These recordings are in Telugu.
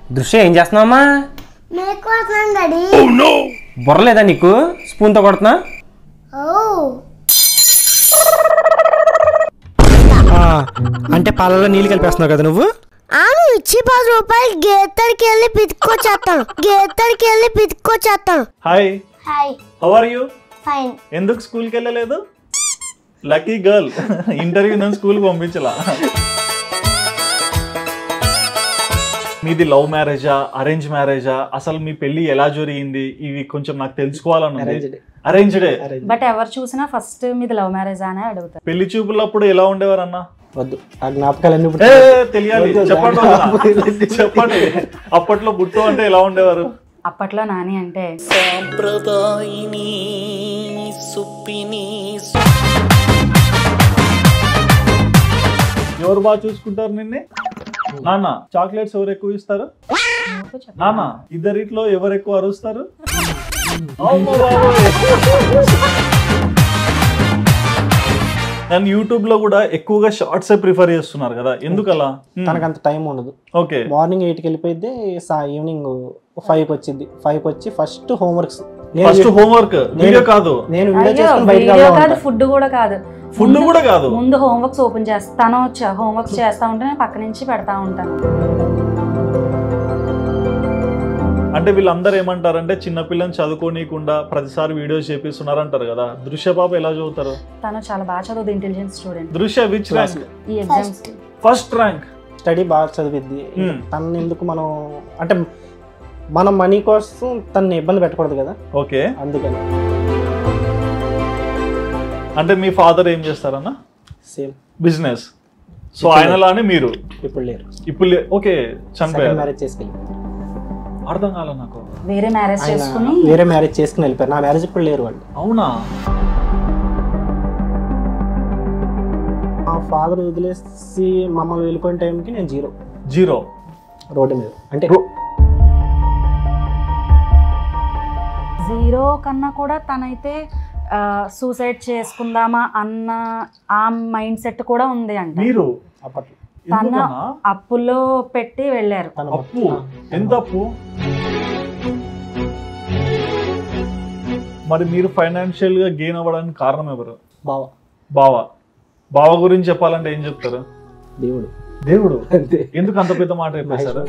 దృశ్య ఏం చేస్తున్నావమ్మా? బుర్రలేదా నీకు? స్పూన్తో కొడుతున్నా. అంటే పాలలో నీళ్ళు కలిపేస్తున్నావు కదా నువ్వు? ఇచ్చి 10 రూపాయలు గేతడికి వెళ్ళి పితుక్కొచ్చేస్తాను. Hi, how are you? Fine. ఎందుకు స్కూల్కి వెళ్ళలేదు? Lucky girl. ఇంటర్వ్యూ నేను స్కూల్కి పంపించలా. మీది లవ్ మ్యారేజా, అరేంజ్ మ్యారేజా, అసలు మీ పెళ్లి ఎలా జరిగింది, ఇవి కొంచెం నాకు తెలుసుకోవాలన్నది. అరేంజ్డే. బట్ ఎవరు చూసినా ఫస్ట్ మీది లవ్ మ్యారేజ్ అనే అడుగుతారు. పెళ్లి చూపులప్పుడు ఎలా ఉండేవారు అన్న? వద్దు, ఆ జ్ఞాపకాలన్నీ తెలియాలి. చెప్పండి చెప్పండి. అప్పట్లో బుట్టు అంటే ఎలా ఉండేవారు? అప్పట్లో నాని అంటే ఎవరు బాగా చూసుకుంటారు నిన్నే? నాన్న చాక్లెట్స్ ఎవరు ఎక్కువ ఇస్తారు? నాన్న ఇద్దరిట్లో ఎవరు ఎక్కువ అరుస్తారు? నేను యూట్యూబ్ లో కూడా ఎక్కువగా షార్ట్స్ ప్రిఫర్ చేస్తున్నారు కదా, ఎందుకలా? తనకంత టైం ఉండదు. ఓకే, మార్నింగ్ 8కి వెళ్ళిపోయిద్ది, ఈవినింగ్ 5కి వచ్చింది. 5కి వచ్చి ఫస్ట్ హోంవర్క్స్. వీడియో కాదు, నేను ఫుడ్ కూడా కాదు. ఫుడ్ కూడా కాదు, ముందు హోంవర్క్స్ ఓపెన్ చేస్తాను. హోంవర్క్స్ చేస్తా ఉంటే నేను పక్క నుంచి పెడతా ఉంటాను. అంటే వీళ్ళందరూ ఏమంటారంటే చిన్నపిల్లని చదువుకోనీయకుండా ప్రతిసారి వీడియోస్ చేపిస్తున్నారు అంటారు కదా. దృశ్య పాప ఎలా చదువుతారు? తను చాలా బాగా చదువుతుంది, intelligent student. Drishya which rank? ఈ ఎగ్జామ్స్ ఫస్ట్ ర్యాంక్. స్టడీ బాగా చదివిద్ది. తను ఎందుకు మనం అంటే మనం మనీ కోసం తనని ఇబ్బంది పెట్టకూడదు కదా. ఓకే, అందుకని. అంటే మీ ఫాదర్ ఏం చేస్తారన్న? Same business. సో ఆయనలానే మీరు ఇప్పుడు లేరు. ఇప్పుడు ఓకే, చనిపోయారు. మ్యారేజ్ చేసుకెళ్ళి. అర్థం కాల నాకు. వేరే మ్యారేజ్ చేసుకుని వెళ్ళిపోయారు. నా మ్యారేజ్ ఇప్పుడు లేరు వాళ్ళు. అవునా? మా ఫాదర్ వదిలేసి మమ్మల్ని వెళ్ళిపోయిన టైంకి నేను జీరో రోడ్డు మీద. అంటే జీరో కన్నా కూడా తనైతే సూసైడ్ చేసుకుందామా అన్న ఆ మైండ్ సెట్ కూడా ఉంది అంట. మీరు అప్పట్లో తన అప్పులో పెట్టి వెళ్ళారు. అప్పు? ఎంత అప్పు? మరి మీరు ఫైనాన్షియల్ గా గెయిన్ అవ్వడానికి కారణం ఎవరు? బావ గురించి చెప్పాలంటే ఏం చెప్తారు? దేవుడు. ఎందుకు అంత పెద్ద మాట చెప్పేశారు?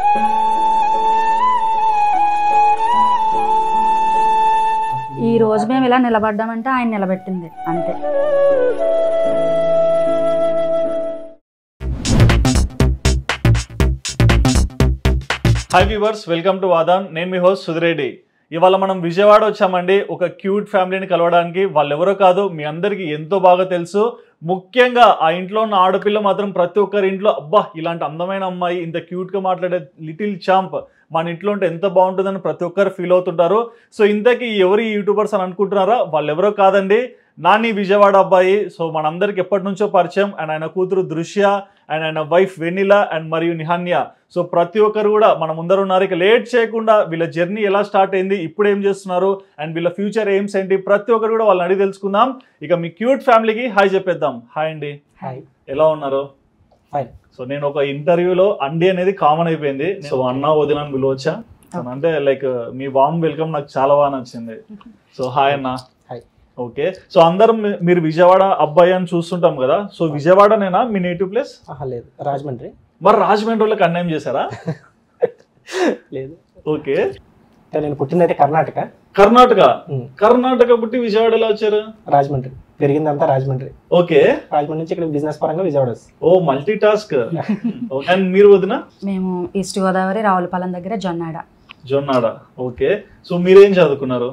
ఈ రోజు మేము ఇలా నిలబడ్డామంటే ఆయన నిలబెట్టింది అంతే. హాయ్ వ్యూవర్స్, వెల్కమ్ టు వాదాన్. నేను మీ హోస్ట్ సుధిరెడ్డి. ఇవాళ మనం విజయవాడ వచ్చామండి ఒక క్యూట్ ఫ్యామిలీని కలవడానికి. వాళ్ళు ఎవరో కాదు, మీ అందరికీ ఎంతో బాగా తెలుసు. ముఖ్యంగా ఆ ఇంట్లో ఉన్న ఆడపిల్ల మాత్రం ప్రతి ఒక్కరి ఇంట్లో అబ్బా ఇలాంటి అందమైన అమ్మాయి, ఇంత క్యూట్గా మాట్లాడే లిటిల్ చాంప్ మన ఇంట్లో ఉంటే ఎంత బాగుంటుందని ప్రతి ఒక్కరు ఫీల్ అవుతుంటారు. సో ఇంతకీ ఎవరు యూట్యూబర్స్ అని అనుకుంటున్నారా? వాళ్ళు ఎవరో కాదండి, నాని విజయవాడ అబ్బాయి. సో మనందరికి ఎప్పటి నుంచో పరిచయం. అండ్ ఆయన కూతురు దృశ్య అండ్ ఆయన వైఫ్ వెనిలా అండ్ మరియు నిహాన్య. సో ప్రతి ఒక్కరు కూడా మన ముందర ఉన్నారు. ఇక లేట్ చేయకుండా వీళ్ళ జర్నీ ఎలా స్టార్ట్ అయింది, ఇప్పుడు ఏం చేస్తున్నారు అండ్ వీళ్ళ ఫ్యూచర్ ఎయిమ్స్ ఏంటి, ప్రతి ఒక్కరు కూడా వాళ్ళని అడిగి తెలుసుకుందాం. ఇక మీ క్యూట్ ఫ్యామిలీకి హాయ్ చెప్పేద్దాం. హాయ్ అండి. హాయ్, ఎలా ఉన్నారు? ఫైన్. సో నేను ఒక ఇంటర్వ్యూలో అండి అనేది కామన్ అయిపోయింది. సో అన్న వదిన అని పిలవచ్చా? అంటే లైక్ మీ వామ్ వెల్కమ్ నాకు చాలా బాగా నచ్చింది. సో హాయ్ అన్న. ఓకే, సో అందరం మీరు విజయవాడ అబ్బాయి అని చూస్తుంటాం కదా. సో విజయవాడనేనా మీ నేటివ్ ప్లేస్? లేదు, రాజమండ్రి. మరి రాజమండ్రిలోకి అన్యాయం చేశారా? లేదు. ఓకే, నేను పుట్టిందైతే కర్ణాటక పుట్టి విజయవాడ ఎలా వచ్చారు? రాజమండ్రి, పెరిగిందంతా రాజమండ్రి. ఓకే, రాజమండ్రి నుంచి ఇక్కడ బిజినెస్ పరంగా విజయవాడ. ఓ మల్టీ టాస్క్. అండ్ మీరు వదిన? మేము ఈస్ట్ గోదావరి రావులపాలెం దగ్గర జొన్నాడ. ఓకే, సో మీరేం చదువుకున్నారు?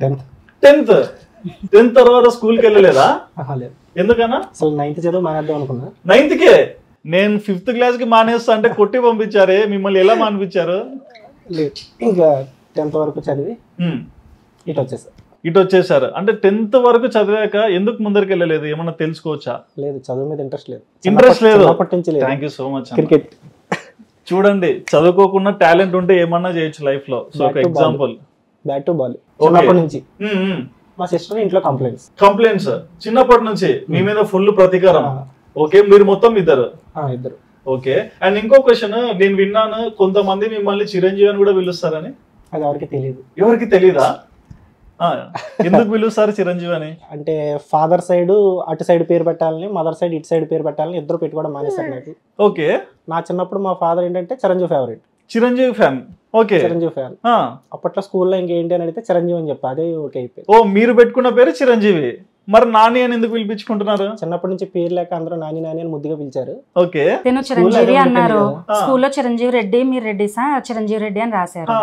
10th తర్వాత స్కూల్కి వెళ్ళలేదా? లేదు. ఎందుకన్నా? అసలు 9th చదువు మానేద్దాం అనుకున్నా. 9th కే? నేను 5th క్లాస్ కి మానేస్తా అంటే కొట్టి పంపించారే, మిమ్మల్ని ఎలా మానిపించారు? లేదు, ఇంకా 10th వరకు చదివి ఇటు వచ్చేసారు. అంటే 10th వరకు చదివాక ఎందుకు ముందరికి వెళ్ళలేదు, ఏమన్నా తెలుసుకోవచ్చా? లేదు, చదువు మీద ఇంట్రెస్ట్ లేదు. Thank you so much. Cricket చూడండి, చదువుకోకుండా టాలెంట్ ఉంటే ఏమన్నా చేయొచ్చు లైఫ్ లో. సో ఒక ఎగ్జాంపుల్, బ్యాట్ టు బాల్ చిన్నప్పటి నుంచి. మా సిస్టర్ ఇంట్లో కంప్లైంట్స్ చిన్నప్పటి నుంచి మీ మీద ఫుల్ ప్రతీకారం. ఓకే, మీరు మొత్తం ఇద్దరు. ఓకే. అండ్ ఇంకో క్వశ్చన్, నేను విన్నాను కొంతమంది మిమ్మల్ని చిరంజీవి అని కూడా పిలుస్తారని. అది ఎవరికి తెలియదు. ఎవరికి తెలీదా? ఎందుకు పిలుస్తారు చిరంజీవి అని? అంటే ఫాదర్ సైడ్ అటు సైడ్ పేరు పెట్టాలని, మదర్ సైడ్ ఇటు సైడ్ పేరు పెట్టాలని ఇద్దరు పెట్టుకోవడం మానేశారు నాకు. ఓకే. నా చిన్నప్పుడు మా ఫాదర్ ఏంటంటే Chiranjeevi favourite. Chiranjeevi fan. Okay. Chiranjeevi fan. అప్పట్లో స్కూల్లో ఇంకేంటి అని అడిగితే చిరంజీవి అని చెప్పి అదే ఓకే అయిపోయింది. ఓ, మీరు పెట్టుకున్న పేరు చిరంజీవి. మరి నాని అని ఎందుకు పిలిపించుకుంటున్నారు? చిన్నప్పటి నుంచి పేరు లేక అందరూ నాని నాని అని ముద్దుగా పిలిచారు. ఓకే. నేను చిరంజీవి అన్నారు, స్కూల్లో చిరంజీవి రెడ్డి, మీరు రెడ్డిసా, చిరంజీవి రెడ్డి అని రాశారు.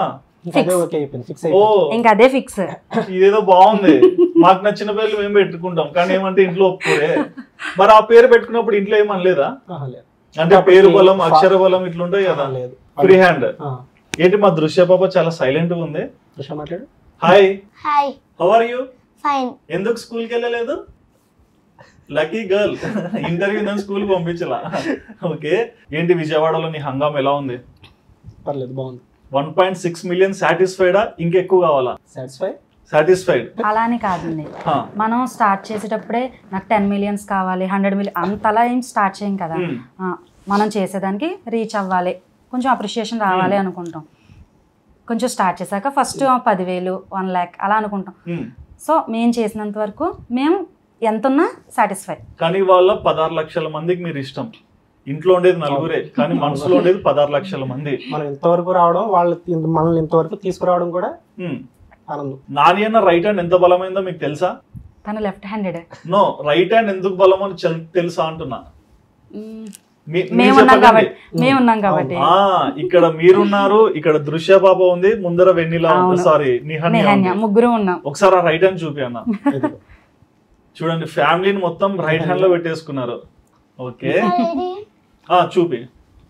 ఇంకా అదే ఫిక్స్. ఇదేదో బాగుంది. మాకు నచ్చిన పేర్లు మేము పెట్టుకుంటాం, కానీ ఏమంటే ఇంట్లో ఒప్పుకోరే. మరి ఆ పేరు పెట్టుకున్నప్పుడు ఇంట్లో ఏమనలేదా? అంటే పేరు బలం, అక్షర బలం ఇట్లుంటాయి కదా. Free hand. ఏంటి మా దృశ్య పాప చాలా సైలెంట్ గా ఉంది. మాట్లాడు. Hi. Hi. How are you? Fine. ఎందుకు స్కూల్ కి వెళ్ళలేదు? Lucky girl. ఇంటర్వ్యూ ఉందని స్కూల్ పంపించలా. ఓకే. ఏంటి విజయవాడలో నీ హంగాం ఎలా ఉంది? పర్లేదు, బాగుంది. 1.6 million సాటిస్ఫైడా, ఇంకెక్కువ కావాలా? సాటిస్ఫైడ్. అలా అని కాదండి, మనం స్టార్ట్ చేసేటప్పుడే నాకు 10 million కావాలి, 100 million అంతలా ఏం స్టార్ట్ చేయం కదా. మనం చేసేదానికి రీచ్ అవ్వాలి, కొంచెం అప్రిషియేషన్ రావాలి అనుకుంటాం. కొంచెం స్టార్ట్ చేశాక ఫస్ట్ 10,000, 1 lakh అలా అనుకుంటాం. సో మేము చేసినంత వరకు మేము ఎంత ఉన్నా సాటిస్ఫై. కానీ వాళ్ళ 16 లక్షల మందికి మీరు ఇష్టం. ఇంట్లో ఉండేది నలుగురే, కానీ మనసులో ఉండేది 16 లక్షల మంది. మనం ఇంతవరకు రావడం, వాళ్ళు మనల్ని ఇంతవరకు తీసుకురావడం కూడా ఆనందం. నాని అన్న రైట్ హ్యాండ్ ఎంత బలమైందో మీకు తెలుసా? తను left handed. No, right hand ఎందుకు బలం అని తెలుసా అంటున్నా. మేమున్నాం కాబట్టి. ఇక్కడ మీరున్నారు, ఇక్కడ దృశ్య పాప ఉంది, ముందర వెన్నెల ఉంది, సారీ నిహన్య, ముగ్గురు ఉన్నాం. ఒకసారి ఆ రైట్ హ్యాండ్ చూపి అన్న. చూడండి, ఫ్యామిలీని మొత్తం రైట్ హ్యాండ్ లో పెట్టేసుకున్నారు. ఓకే, చూపి.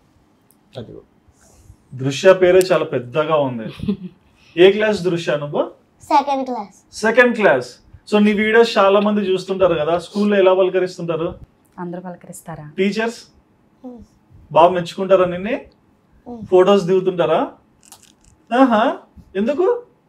దృశ్య పేరే చాలా పెద్దగా ఉంది. ఏ క్లాస్ దృశ్య నువ్వు? Second class. సో నీ వీడియోస్ చాలా మంది చూస్తుంటారు కదా, స్కూల్లో ఎలా పలకరిస్తుంటారు? అందరూ పలకరిస్తారా? టీచర్స్ బాగా మెచ్చుకుంటారా నిన్నే? ఫొటోస్ దిగుతుంటారా? ఎందుకు?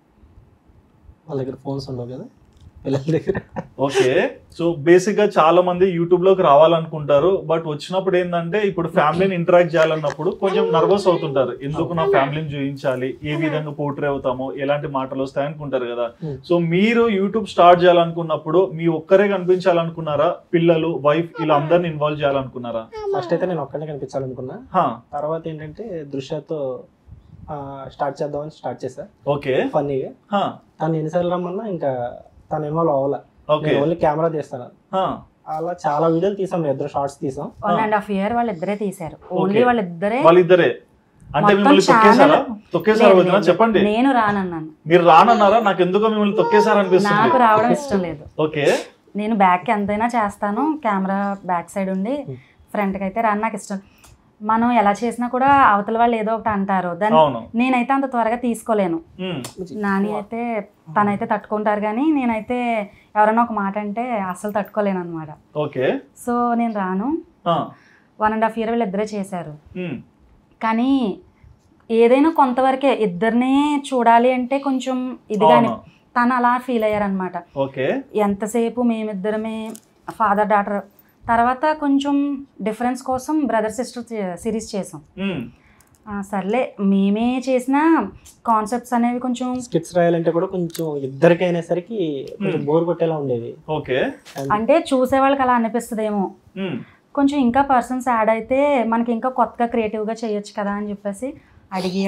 వాళ్ళ దగ్గర ఫోన్స్ ఉండవు కదా పిల్లల దగ్గర. ఓకే. సో బేసిక్ గా చాలా మంది యూట్యూబ్ లోకి రావాలనుకుంటారు, బట్ వచ్చినప్పుడు ఏంటంటే ఇప్పుడు ఫ్యామిలీని ఇంటరాక్ట్ చేయాలన్నప్పుడు కొంచెం నర్వస్ అవుతుంటారు. ఎందుకు నా ఫ్యామిలీని చూపించాలి, ఏ విధంగా పోర్ట్రే అవుతామో, ఎలాంటి మాటలు వస్తాయి అనుకుంటారు కదా. సో మీరు యూట్యూబ్ స్టార్ట్ చేయాలనుకున్నప్పుడు మీ ఒక్కరే కనిపించాలనుకున్నారా, పిల్లలు, వైఫ్ ఇలా అందరిని ఇన్వాల్వ్ చేయాలనుకున్నారా? ఫస్ట్ అయితే నేను ఒక్కనే కనిపించాలనుకున్నా. తర్వాత ఏంటంటే దృశ్యతో స్టార్ట్ చేద్దామని స్టార్ట్ చేశా. ఓకే. ఫన్నీగా తను ఎన్నిసార్లు రమ్మన్నా ఇంకా తను ఇన్వాల్వ్ అవ్వాలా. ఓన్లీ కెమెరా తీస్తాను. అలా చాలా వీడియోలు తీసాం, ఇద్దరు షార్ట్స్ తీసాం. 1.5 year వాళ్ళిద్దరే తీసారు. ఓన్లీ వాళ్ళిద్దరే. అంటే మిమ్మల్ని తొక్కేసారా? చెప్పండి. నేను రానన్నాను. మీరు రానన్నారా? నాకు ఎందుకో మిమ్మల్ని తొక్కేసారు అనిపిస్తుంది. నాకు రావడం ఇష్టం లేదు. ఓకే. నేను బ్యాక్ ఎంతైనా చేస్తాను, కెమెరా బ్యాక్ సైడ్ ఉండి ఫ్రంట్ కి అయితే రాని నాకు ఇష్టం. మనం ఎలా చేసినా కూడా అవతల వాళ్ళు ఏదో ఒకటి అంటారు, దాన్ని నేనైతే అంత త్వరగా తీసుకోలేను. నాని అయితే తనైతే తట్టుకుంటారు, కానీ నేనైతే ఎవరైనా ఒక మాట అంటే అస్సలు తట్టుకోలేను అనమాట. సో నేను రాను. 1.5 year వీళ్ళిద్దరే చేశారు. కానీ ఏదైనా కొంతవరకే, ఇద్దరినే చూడాలి అంటే కొంచెం ఇది. కానీ తను అలా ఫీల్ అయ్యారనమాట. ఎంతసేపు మేమిద్దరమే ఫాదర్ డాటర్. తర్వాత కొంచెం డిఫరెన్స్ కోసం బ్రదర్ సిస్టర్ సిరీస్ చేసాం. సర్లే, మేమే చేసిన కాన్సెప్ట్స్ అనేవి కొంచెం స్కిట్స్ రాయాలంటే కూడా కొంచెం ఇద్దరికి అయినసరికి కొంచెం బోర్ కొట్టేలా ఉండేది. అంటే చూసే వాళ్ళకి అలా అనిపిస్తుందేమో, కొంచెం ఇంకా పర్సన్స్ యాడ్ అయితే మనకి ఇంకా కొత్తగా క్రియేటివ్గా చేయొచ్చు కదా అని చెప్పేసి అడిగి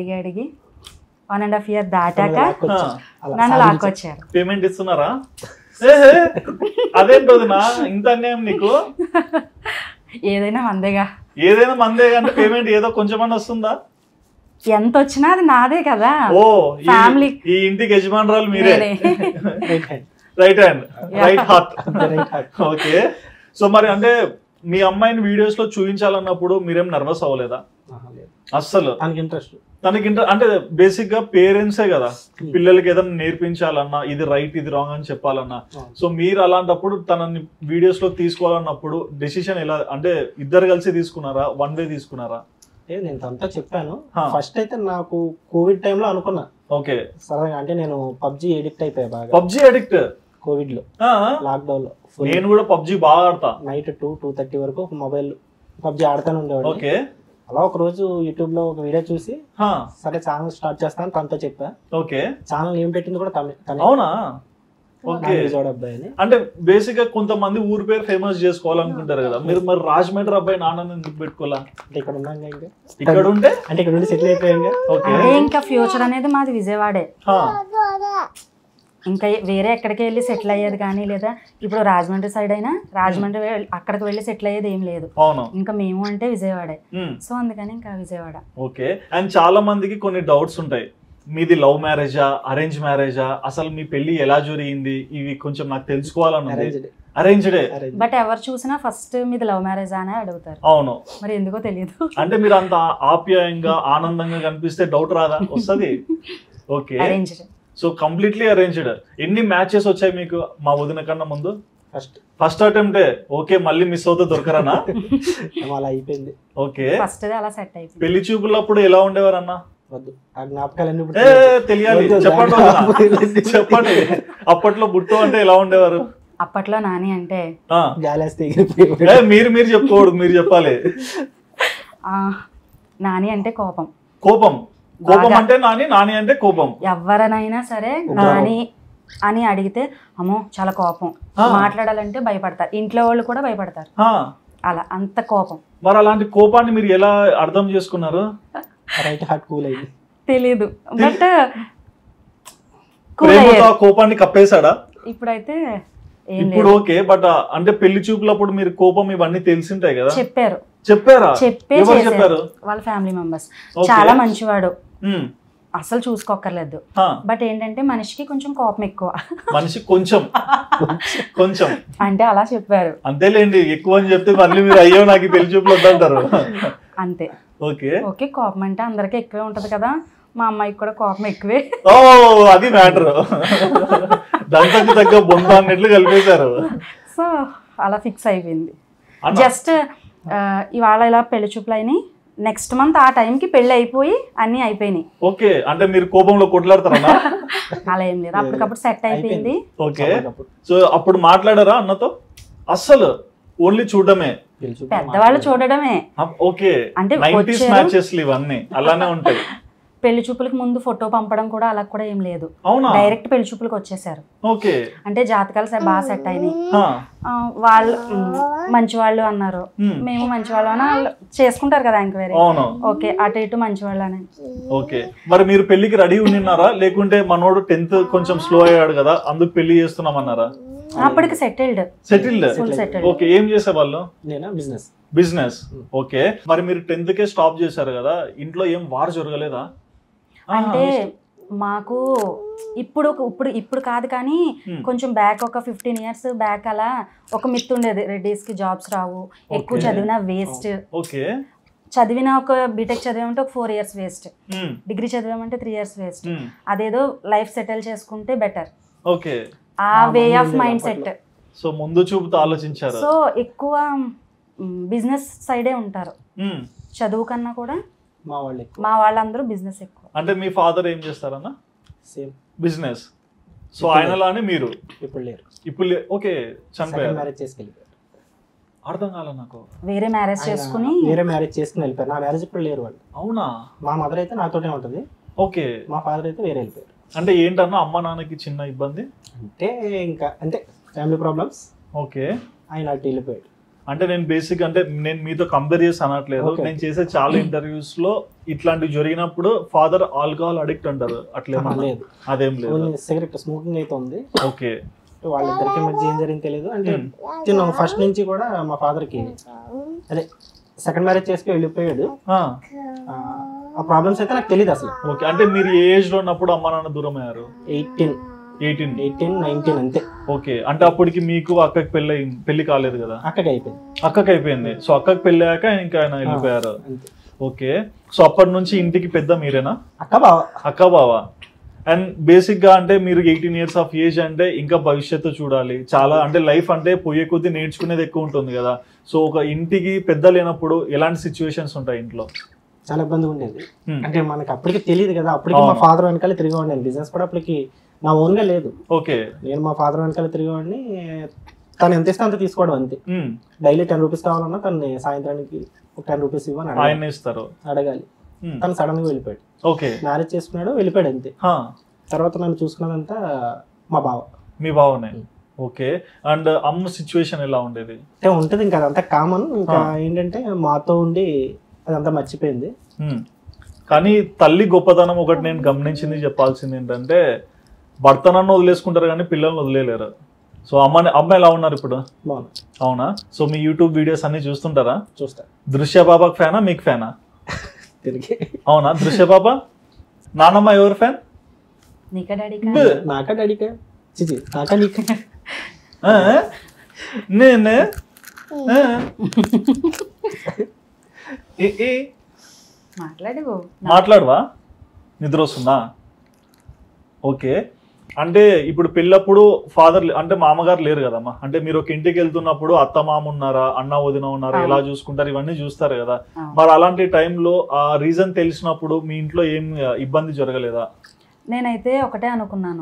1.5 year దాటాక నన్ను లాక్కొచ్చారు. పేమెంట్ ఇస్తున్నారా? అదేంటోదినా ఇంత అన్యాయం నీకు? ఏదైనా మందేగా. ఏదైనా మందే అంటే పేమెంట్ ఏదో కొంచెమన్నా వస్తుందా? ఎంత వచ్చినా అది నాదే కదా. ఓ, ఫ్యామిలీ, ఈ ఇంటికి యజమానురాలు మీరే. Right hand, right heart. Okay. So మరి అంటే మీ అమ్మాయిని వీడియోస్ లో చూపించాలన్నప్పుడు మీరేం నర్వస్ అవ్వలేదా? అస్సలు. తనకి అంటే బేసిక్ గా పేరెంట్సే కదా పిల్లలకి ఏదైనా నేర్పించాలన్నా, ఇది రైట్ ఇది రాంగ్ అని చెప్పాలన్నా. సో మీరు అలాంటప్పుడు తనని వీడియోస్ లో తీసుకోవాలన్నప్పుడు డెసిషన్ ఎలా, అంటే ఇద్దరు కలిసి తీసుకున్నారా, వన్ వే తీసుకున్నారా? నేను అంతా చెప్పాను. ఫస్ట్ అయితే నాకు కోవిడ్ టైంలో అనుకున్నా. ఓకే. సరే, అంటే నేను పబ్జి ఎడిక్ట్ అయిపోయా బాగా. PUBG addict? కోవిడ్ లో, లాక్డౌన్ లో. నేను కూడా పబ్జి బాగా ఆడతా. నైట్ 2-2:30 వరకు మొబైల్ పబ్జి ఆడుతూనే ఉండేవాడు. ఓకే. అలా ఒక రోజు యూట్యూబ్ లో ఒక వీడియో చూసి సరే ఛానల్ స్టార్ట్ చేస్తాను తనతో చెప్పా. ఓకే. ఛానల్ ఏం పెట్టింది కూడా తనే. అవునా? ఓకే. విజయవాడ అబ్బాయి అని. అంటే బేసిక్ గా కొంతమంది ఊరి పేరు ఫేమస్ చేసుకోవాలనుకుంటారు కదా, మీరు మరి రాజమండ్రి అబ్బాయి నాన్న ఎందుకు పెట్టుకోవాలా? అంటే ఇక్కడ ఉన్నాం ఇంకా, ఇక్కడ ఉంటే అంటే ఇక్కడ ఉండి సెటిల్ అయిపోయాం. ఓకే. ఇంకా ఫ్యూచర్ అనేది మాది విజయవాడే, ఇంకా వేరే ఎక్కడికి వెళ్ళి సెటిల్ అయ్యేది కానీ, లేదా ఇప్పుడు రాజమండ్రి సైడ్ అయినా రాజమండ్రి అక్కడికి వెళ్ళి సెటిల్ అయ్యేది ఏం లేదు. ఇంకా మేము అంటే విజయవాడే, సో అందుకని ఇంకా విజయవాడ. ఓకే. అండ్ చాలా మందికి కొన్ని డౌట్స్ ఉంటాయి, మీది లవ్ మ్యారేజా అరేంజ్ మ్యారేజా, అసలు మీ పెళ్లి ఎలా జరిగింది, ఇవి కొంచెం నాకు తెలుసుకోవాలని. అరేంజ్డే. బట్ ఎవరు చూసినా ఫస్ట్ మీది లవ్ మ్యారేజ్ అనే అడుగుతారు. అవును. మరి ఎందుకో తెలియదు. అంటే మీరు అంత ఆప్యాయంగా ఆనందంగా కనిపిస్తే డౌట్ రాదా? వస్తుంది. Okay. Arranged. So completely arranged. ఎన్ని మ్యాచెస్ వచ్చాయి మీకు మా వదిన కన్నా ముందు? ఫస్ట్ అటెంప్టే. ఓకే. మళ్ళీ మిస్ అవుతే దొరకరానా? అలా అయిపోయింది. ఓకే. ఫస్ట్ అలా సెట్ అయిపోయింది. పెళ్లి చూపులప్పుడు ఎలా ఉండేవారు అన్న? తెలియాలి, చెప్పండి చెప్పండి. అప్పట్లో బుట్టు అంటే ఎలా ఉండేవారు? అప్పట్లో నాని అంటే మీరు చెప్పుకోవద్దు, మీరు చెప్పాలి. నాని అంటే కోపం. కోపం. కోపం అంటే నాని, నాని అంటే కోపం. ఎవరినైనా సరే నాని అని అడిగితే అమ్మో చాలా కోపం, మాట్లాడాలంటే భయపడతారు, ఇంట్లో వాళ్ళు కూడా భయపడతారు, అలా అంత కోపం. మరి అలాంటి కోపాన్ని మీరు ఎలా అర్థం చేసుకున్నారు? తెలీదు, బట్ కోపాన్ని కప్పేశాడా? ఇప్పుడైతే ఇప్పుడు ఓకే. బట్ అంటే పెళ్లి చూపులప్పుడు మీరు కోపం ఇవన్నీ తెలిసింటాయి కదా? చెప్పారు. చెప్పారా? చెప్పారు వాళ్ళ ఫ్యామిలీ మెంబర్స్. చాలా మంచివాడు, అసలు చూసుకోక్కర్లేదు. బట్ ఏంటంటే మనిషికి కొంచెం కోపం ఎక్కువ. మనిషి కొంచెం కొంచెం అంటే అలా చెప్పారు. అంతేలేండి, ఎక్కువ అని చెప్తే మళ్ళీ మీరు అయ్యో నాకు పెళ్లి చూపులు వద్దంటారు. అంతే. ఓకే. ఓకే. కోపం అంటే అందరికీ ఎక్కువే ఉంటది కదా, మా అమ్మాయికి కూడా కోపం ఎక్కువే. ఓ అది మ్యాటర్. దానికి తగ్గ బొంద అన్నట్లు కలిపేశారు. సో అలా ఫిక్స్ అయిపోయింది. జస్ట్ ఇవాళ ఇలా పెళ్లి చూపులు అయినాయి, నెక్స్ట్ మంత్ ఆ టైంకి పెళ్లి అయిపోయి అన్ని అయిపోయినాయి. ఓకే. అంటే మీరు కోపంలో కొట్లాడతారా? అలా ఏం లేదు, అప్పటికప్పుడు సెట్ అయిపోయింది. ఓకే. సో అప్పుడు మాట్లాడారా అన్నతో? అస్సలు ఓన్లీ చూడడమే, పెద్దవాళ్ళు చూడడమే. ఓకే. అంటే 90s మ్యాచెస్ ఇవన్నీ అలానే ఉంటాయి. పెళ్లి చూపులకు ముందు ఫోటో పంపడం కూడా అలా కూడా ఏం లేదు, డైరెక్ట్ పెళ్లి చూపులకు వచ్చేసారు. ఓకే. అంటే జాతకాలు బాగా సెట్ అయినాయి, వాళ్ళు మంచి వాళ్ళు అన్నారు, మేము మంచి వాళ్ళు అని చేసుకుంటారు కదా ఎంక్వైరీ. ఓకే. అటు ఇటు మంచి వాళ్ళు అని. ఓకే. మరి మీరు పెళ్లికి రెడీ ఉన్నారా, లేకుంటే మనోడు 10th కొంచెం స్లో అయ్యాడు కదా అందుకు పెళ్లి చేస్తున్నామన్నారా? అప్పటికి సెటిల్డ్. ఓకే. ఏం చేసేవాళ్ళు? బిజినెస్. ఓకే. మరి మీరు 10th కే స్టాప్ చేశారు కదా, ఇంట్లో ఏం వార్ జరగలేదా? అంటే మాకు ఇప్పుడు కాదు కానీ కొంచెం బ్యాక్ ఒక 15 years బ్యాక్ అలా ఒక మిత్ ఉండేది, రెడ్డీస్ కి జాబ్స్ రావు, ఎక్కువ చదివినా వేస్ట్. ఓకే. చదివిన ఒక బీటెక్ చదివామంటే ఒక 4 years వేస్ట్, డిగ్రీ చదివామంటే 3 years వేస్ట్, అదేదో లైఫ్ సెటిల్ చేసుకుంటే బెటర్. ఓకే. ఆ way of mindset. So ముందు చూపుతో ఆలోచించారు. సో ఎక్కువ బిజినెస్ సైడే ఉంటారు, చదువు కన్నా కూడా మా వాళ్ళందరూ బిజినెస్ ఎక్కువ. అంటే మీ ఫాదర్ ఏం చేస్తారన్నా? Same business. సో ఆయనలానే మీరు ఇప్పుడు లేరు? ఇప్పుడు ఓకే. చనిపోయారు. అర్థం కాల నాకు. వేరే మ్యారేజ్ చేసుకుని వెళ్ళిపోయారు. నా మ్యారేజ్ ఇప్పుడు లేరు వాళ్ళు. అవునా? మా మదర్ అయితే నాతోనే ఉంటది. ఓకే. మా ఫాదర్ అయితే వేరే వెళ్ళిపోయారు. అంటే ఏంటన్నా అమ్మ నాన్నకి చిన్న ఇబ్బంది అంటే ఇంకా అంటే ఫ్యామిలీ ప్రాబ్లమ్స్. ఓకే. ఆయన అటు వెళ్ళిపోయాడు. అంటే నేను బేసిక్ అంటే నేను మీతో కంపేర్ చేసి అనట్లేదు, నేను చేసే చాలా ఇంటర్వ్యూస్ లో ఇట్లాంటివి జరిగినప్పుడు ఫాదర్ ఆల్కహాల్ అడిక్ట్ అంటారు, అట్లేమో లేదు? అదేం లేదు, సిగరెట్ స్మోకింగ్ అయితే ఉంది. ఓకే. వాళ్ళిద్దరికి మధ్య ఏం జరిగింది తెలియదు. అంటే ఫస్ట్ నుంచి కూడా మా ఫాదర్ కి అదే సెకండ్ మ్యారేజ్ చేసుకుని వెళ్ళిపోయాడు. ఆ ప్రాబ్లమ్స్ అయితే నాకు తెలియదు అసలు. ఓకే. అంటే మీరు ఏ ఏజ్ లో ఉన్నప్పుడు అమ్మ నాన్న దూరం అయ్యారు? 18, 19 అంతే. ఓకే. అంటే అప్పటికి మీకు అక్కకి పెళ్లి కాలేదు కదా? అక్కకి అయిపోయింది. సో అక్కకి పెళ్లి అయ్యాక ఇంకా ఆయన వెళ్ళిపోయారు. ఓకే. సో అప్పటి నుంచి ఇంటికి పెద్ద మీరేనా? అక్క బావ. అండ్ బేసిక్ గా అంటే మీరు 18 years ఆఫ్ ఏజ్ అంటే ఇంకా భవిష్యత్తు చూడాలి చాలా, అంటే లైఫ్ అంటే పోయే కొద్దీ నేర్చుకునేది ఎక్కువ ఉంటుంది కదా. సో ఒక ఇంటికి పెద్ద లేనప్పుడు ఎలాంటి సిచ్యువేషన్స్ ఉంటాయి ఇంట్లో? చాలా ఇబ్బందిగా ఉండేది. అంటే మనకి అప్పటికి తెలియదు కదా, అప్పటికి మా ఫాదర్ వెనకాల తిరిగి ఉండాలి. బిజినెస్ కూడా అప్పటికి నా ఓన్ గా లేదు. ఓకే. నేను మా ఫాదర్ వెనకాల తిరిగేవాడిని. తను ఎంత ఇస్తే అంత తీసుకోవడం అంతే. డైలీ 10 రూపీస్ కావాలన్నా తను సాయంత్రానికి ఒక 10 రూపీస్ ఇవ్వని అడగాలి. తను సడన్ గా వెళ్ళిపోయాడు. మ్యారేజ్ చేసుకున్నాడు, వెళ్ళిపోయాడు అంతే. తర్వాత నన్ను చూసుకున్నదంతా మా బావ. మీ బావనే? ఓకే. అండ్ అమ్మ సిచ్యువేషన్ ఎలా ఉండేది? అంటే ఉంటది ఇంకా అదంతా కామన్. ఇంకా ఏంటంటే మాతో ఉండి అదంతా మర్చిపోయింది. కానీ తల్లి గొప్పతనం ఒకటి నేను గమనించింది, చెప్పాల్సింది ఏంటంటే భర్తనన్ను వదిలేసుకుంటారు కానీ పిల్లల్ని వదిలేలేరు. సో అమ్మ ఎలా ఉన్నారు ఇప్పుడు? అవునా? సో మీ యూట్యూబ్ వీడియోస్ అన్ని చూస్తుంటారా? చూస్తా. దృశ్య పాపకు ఫ్యానా, మీకు ఫ్యానా? అవునా? దృశ్య పాప. నానమ్మ ఎవరు ఫ్యాన్? నాకా డాడీకా? నాకా నీకా? నేనే మాట్లాడవా? నిద్ర వస్తుందా? ఓకే. అంటే ఇప్పుడు పెళ్ళప్పుడు ఫాదర్ అంటే మామగారు లేరు కదమ్మా. అంటే మీరు ఒక ఇంటికి వెళ్తున్నప్పుడు అత్త మామ ఉన్నారా, అన్న వదిన ఉన్నారా, ఎలా చూసుకుంటారు, ఇవన్నీ చూస్తారు కదా. మరి అలాంటి టైంలో ఆ రీజన్ తెలిసినప్పుడు మీ ఇంట్లో ఏం ఇబ్బంది జరగలేదా? నేనైతే ఒకటే అనుకున్నాను,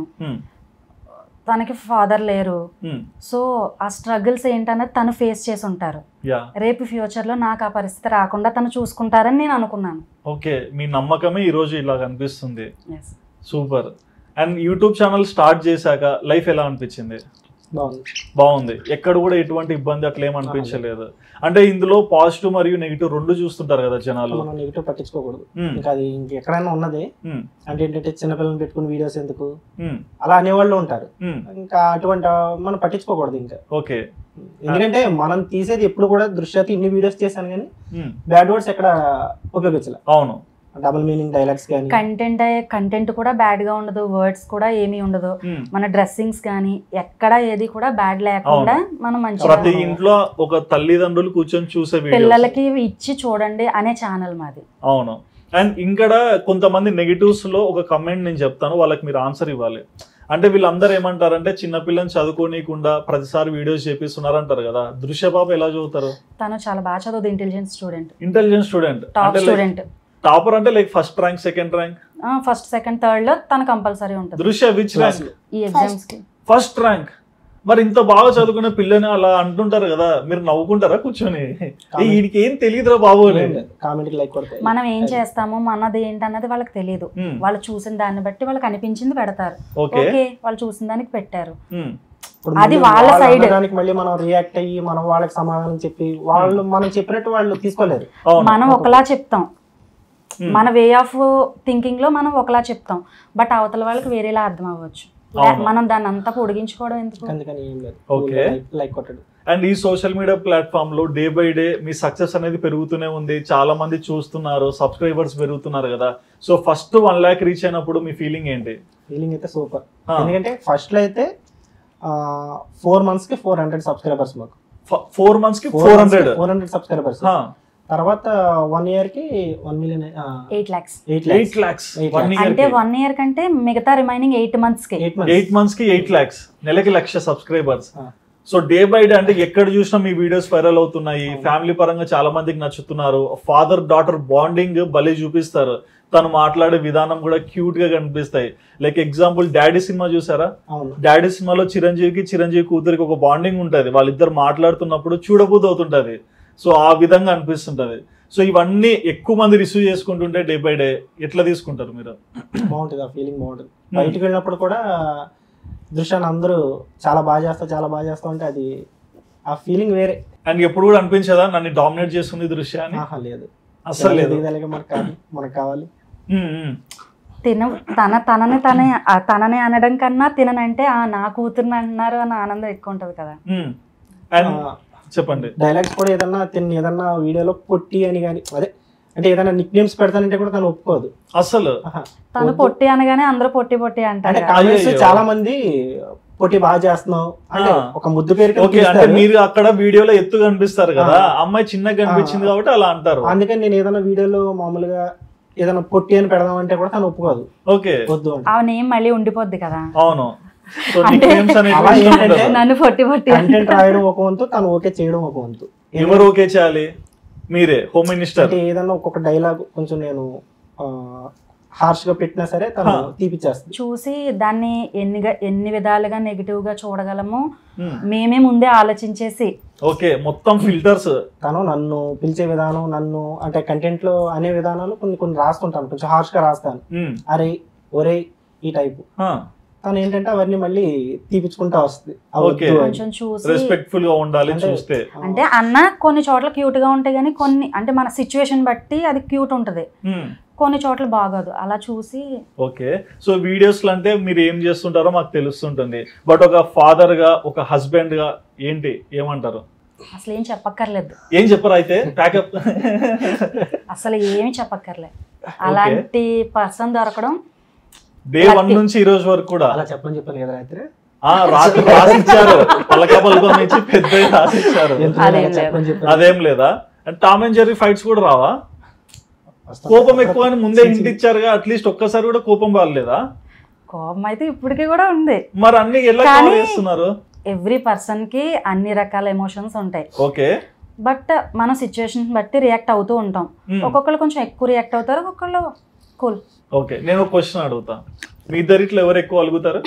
తనకి ఫాదర్ లేరు, సో ఆ స్ట్రగుల్స్ ఏంటన్నది తను ఫేస్ చేసి ఉంటారు. రేపు ఫ్యూచర్ లో నాకు ఆ పరిస్థితి రాకుండా తను చూసుకుంటారని నేను అనుకున్నాను. ఓకే, మీ నమ్మకమే ఈ రోజు ఇలా కనిపిస్తుంది. Super. And YouTube channel start చేశాక లైఫ్ ఎలా అనిపించింది? బాగుంది. ఎక్కడ కూడా ఎటువంటి ఇబ్బంది అట్లా ఏం అనిపించలేదు. అంటే ఇందులో పాజిటివ్ మరియు నెగిటివ్ రెండు చూస్తుంటారు కదా జనాలు. మనం నెగిటివ్ పట్టించుకోకూడదు. ఇంకా అది ఇంకెక్కడైనా ఉన్నది. అంటే ఏంటంటే చిన్నపిల్లల్ని పెట్టుకుని వీడియోస్ ఎందుకు అలా అనేవాళ్ళు ఉంటారు. ఇంకా అటువంటి మనం పట్టించుకోకూడదు ఇంకా. ఓకే. ఎందుకంటే మనం తీసేది ఎప్పుడు కూడా దృశ్యాతి ఇన్ని వీడియోస్ చేశాను కానీ బ్యాడ్ వర్డ్స్ ఎక్కడ ఉపయోగించలే. అవును. డబుల్ మీనింగ్ డైలాగ్స్ కానీ కంటెంట్ కూడా బ్యాడ్ గా ఉండదు, వర్డ్స్ కూడా ఏమీ ఉండదు. మన డ్రెస్సింగ్స్ కానీ ఎక్కడ ఏది కూడా బ్యాడ్ లేకుండా మనం మంచిగా ప్రతి ఇంట్లో ఒక తల్లిదండ్రులు కూర్చొని చూసే పిల్లలకి ఇచ్చి చూడండి అనే ఛానల్ మాది. అవును. అండ్ ఇక్కడ కొంతమంది నెగిటివ్స్ లో ఒక కమెంట్ నేను చెప్తాను, వాళ్ళకి మీరు ఆన్సర్ ఇవ్వాలి. అంటే వీళ్ళందరూ ఏమంటారంటే చిన్నపిల్లని చదువుకోనీయకుండా ప్రతిసారి వీడియోస్ చేపిస్తున్నారు అంటారు కదా. దృశ్య పాప ఎలా చదువుతారు? తను చాలా బాగా చదువుతుంది. Intelligent student. Top student. Topper అంటే like first rank, second rank? First second third లో తన కంపల్సరీ ఉంటుంది. Drishya which rank? ఈ ఎగ్జామ్స్ కి ఫస్ట్ ర్యాంక్. మరి ఇంత బాగా చదువుకునే పిల్లని అలా అంటుంటారు కదా, మీరు నవ్వుకుంటారా కూర్చొని? వీడికి ఏం తెలియదురా బాబు. మనం ఏం చేస్తామో మనది ఏంటన్నది వాళ్ళకి తెలియదు. వాళ్ళు చూసిన దాన్ని బట్టి వాళ్ళకి అనిపించింది పెడతారు. ఓకే, వాళ్ళు చూసిన దానికి పెట్టారు, అది వాళ్ళ సైడ్. మళ్ళీ మనం రియాక్ట్ అయ్యి మనం వాళ్ళకి సమాధానం చెప్పి వాళ్ళు మనం చెప్పినట్టు వాళ్ళు తీసుకోలేరు. మనం ఒకలా చెప్తాం, మన వే ఆఫ్ థింకింగ్ లో మనం ఒకలా చెప్తాం, బట్ అవతల వాళ్ళకి వేరేలా అర్థం అవ్వచ్చు. మనం దాన్ని అంతా పొడిగించుకోవడం ఎందుకు? అండ్ ఈ సోషల్ మీడియా ప్లాట్ఫామ్ లో డే బై డే మీ సక్సెస్ అనేది పెరుగుతూనే ఉంది, చాలా మంది చూస్తున్నారు, సబ్స్క్రైబర్స్ పెరుగుతున్నారు కదా. సో ఫస్ట్ 1 lakh రీచ్ అయినప్పుడు మీ ఫీలింగ్ ఏంటి? ఫీలింగ్ అయితే సూపర్. ఎందుకంటే ఫస్ట్ లో అయితే 4 months కి 400 సబ్స్క్రైబర్స్. మాకు 4 months కి 400 సబ్స్క్రైబర్స్. తర్వాత 1 year కి 1 million 8 lakhs. 8 lakhs అంటే 1 year కంటే మిగతా రిమైనింగ్ 8 months కి 8 lakhs, నెలకి 1,00,000 subscribers. So day by day అంటే ఎక్కడ చూసినా మీ వీడియోస్ వైరల్ అవుతున్నాయి, ఫ్యామిలీ పరంగా చాలా మందికి నచ్చుతున్నారు. ఫాదర్ డాటర్ బాండింగ్ భలే చూపిస్తారు, తను మాట్లాడే విధానం కూడా క్యూట్ గా కనిపిస్తాయి. లైక్ ఎగ్జాంపుల్ డాడీ సినిమా చూసారా? డాడీ సినిమాలో చిరంజీవి కూతురికి ఒక బాండింగ్ ఉంటది, వాళ్ళిద్దరు మాట్లాడుతున్నప్పుడు చూడబోతు అవుతుంటది. సో ఆ విధంగా అనిపిస్తుంటది. సో ఇవన్నీ ఎక్కువ మంది రిసీవ్ చేసుకుంటుంటే డే బై డే ఎట్లా తీసుకుంటారు మీరు? బాగుంటుంది, ఆ ఫీలింగ్ బాగుంటుంది. బయటికి వెళ్ళినప్పుడు కూడా దృశ్యాన్ని అందరూ చాలా బాగా చేస్తా అంటే అది ఆ ఫీలింగ్ వేరే. అండ్ ఎప్పుడు కూడా అనిపించదా నన్ను డామినేట్ చేస్తుంది దృశ్య అని? లేదు, అసలు లేదు. మనకు కావాలి తననే అనడం కన్నా తిననంటే నా కూతుర్ని అంటున్నారు అని ఆనందం ఎక్కువ ఉంటది కదా. చెప్పండి. డైలాగ్స్ కూడా ఏదన్నా వీడియోలో పొట్టి అని కానీ అదే అంటే ఏదైనా నిక్ నేమ్స్ పెడతానంటే కూడా తను ఒప్పుకోదు అసలు. తను పొట్టి అనగానే అందరూ పొట్టి అంటారు. చాలా మంది పొట్టి బాగా చేస్తున్నావు అంటే ఒక ముద్దు పేరు. అంటే మీరు అక్కడ వీడియోలో ఎత్తు కనిపిస్తారు కదా, అమ్మాయి చిన్నగా కనిపించింది కాబట్టి అలా అంటారు. అందుకని నేను ఏదైనా వీడియోలో మామూలుగా ఏదైనా పొట్టి అని పెడదామంటే కూడా తను ఒప్పుకోదు. ఓకే, వద్దు ఆ నేమ్ మళ్ళీ ఉండిపోద్ది కదా. అవును. నన్ను పొట్టి కంటెంట్ రాయడం ఒక వంతు, తను ఓకే చేయడం ఒక వంతు. ఎవరు ఓకే చేయాలి? మీరే, హోమ్ మినిస్టర్. అంటే ఏదన్నా ఒక్కొక్క డైలాగ్ కొంచెం నేను హార్ష్ గా పెట్టినా సరే తను తీపిచ్చేస్తుంది. చూసి దాన్ని ఎన్ని విధాలుగా నెగిటివ్ గా చూడగలము మేమే ముందే ఆలోచించేసి ఓకే మొత్తం ఫిల్టర్స్. తను నన్ను పిలిచే విధానం, నన్ను అంటే కంటెంట్ లో అనే విధానాలు కొన్ని రాస్తుంటాను, కొంచెం హార్ష్ గా రాస్తాను, అరే ఒరే ఈ టైపు. తను ఏంటంటే అవన్నీ మళ్ళీ తీపించుకుంటా వస్తుంది. కొంచెం చూసి రెస్పెక్ట్ఫుల్ గా ఉండాలి చూస్తే. అంటే అన్న కొన్ని చోట్ల క్యూట్ గా ఉంటాయి కానీ కొన్ని అంటే మన సిచ్యువేషన్ బట్టి అది క్యూట్ ఉంటది, కొన్ని చోట్ల బాగోదు, అలా చూసి. ఓకే సో వీడియోస్ అంటే మీరు ఏం చేస్తుంటారో మాకు తెలుస్తుంటుంది, బట్ ఒక ఫాదర్ గా ఒక హస్బెండ్ గా ఏంటి ఏమంటారు? అసలు ఏం చెప్పక్కర్లేదు. ఏం చెప్పరు అయితే ప్యాకప్ అసలు ఏమి చెప్పక్కర్లేదు. అలాంటి పర్సన్ దొరకడం డే 1 నుంచి ఈ రోజు వరకు కూడా. అలా చెప్పని చెప్పాను కదా రాత్రి. రాత్రి రాసిచ్చారు, పలక పలకం ఇచ్చి పెద్ద రాసిచ్చారు. అదేం లేదా? టామ్ అండ్ జెర్రీ ఫైట్స్ కూడా రావా? కోపం ఎక్కువ అని ముందే ఇంటి ఇచ్చారుగా, అట్లీస్ట్ ఒక్కసారి కూడా కోపం రాలేదా? కోపం అయితే ఇప్పటికీ కూడా ఉంది. మరి అన్ని ఎలా చేస్తున్నారు? ఎవ్రీ పర్సన్ కి అన్ని రకాల ఎమోషన్స్ ఉంటాయి. ఓకే బట్ మన సిచ్యువేషన్ బట్టి రియాక్ట్ అవుతూ ఉంటాం. ఒక్కొక్కరు కొంచెం ఎక్కువ రియాక్ట్ అవుతారు, ఒక్కొక్కరు కూల్. ఓకే నేను ఒక క్వశ్చన్ అడుగుతా, మీ ఇద్దరిట్లో ఎవరు ఎక్కువ అలుగుతారు?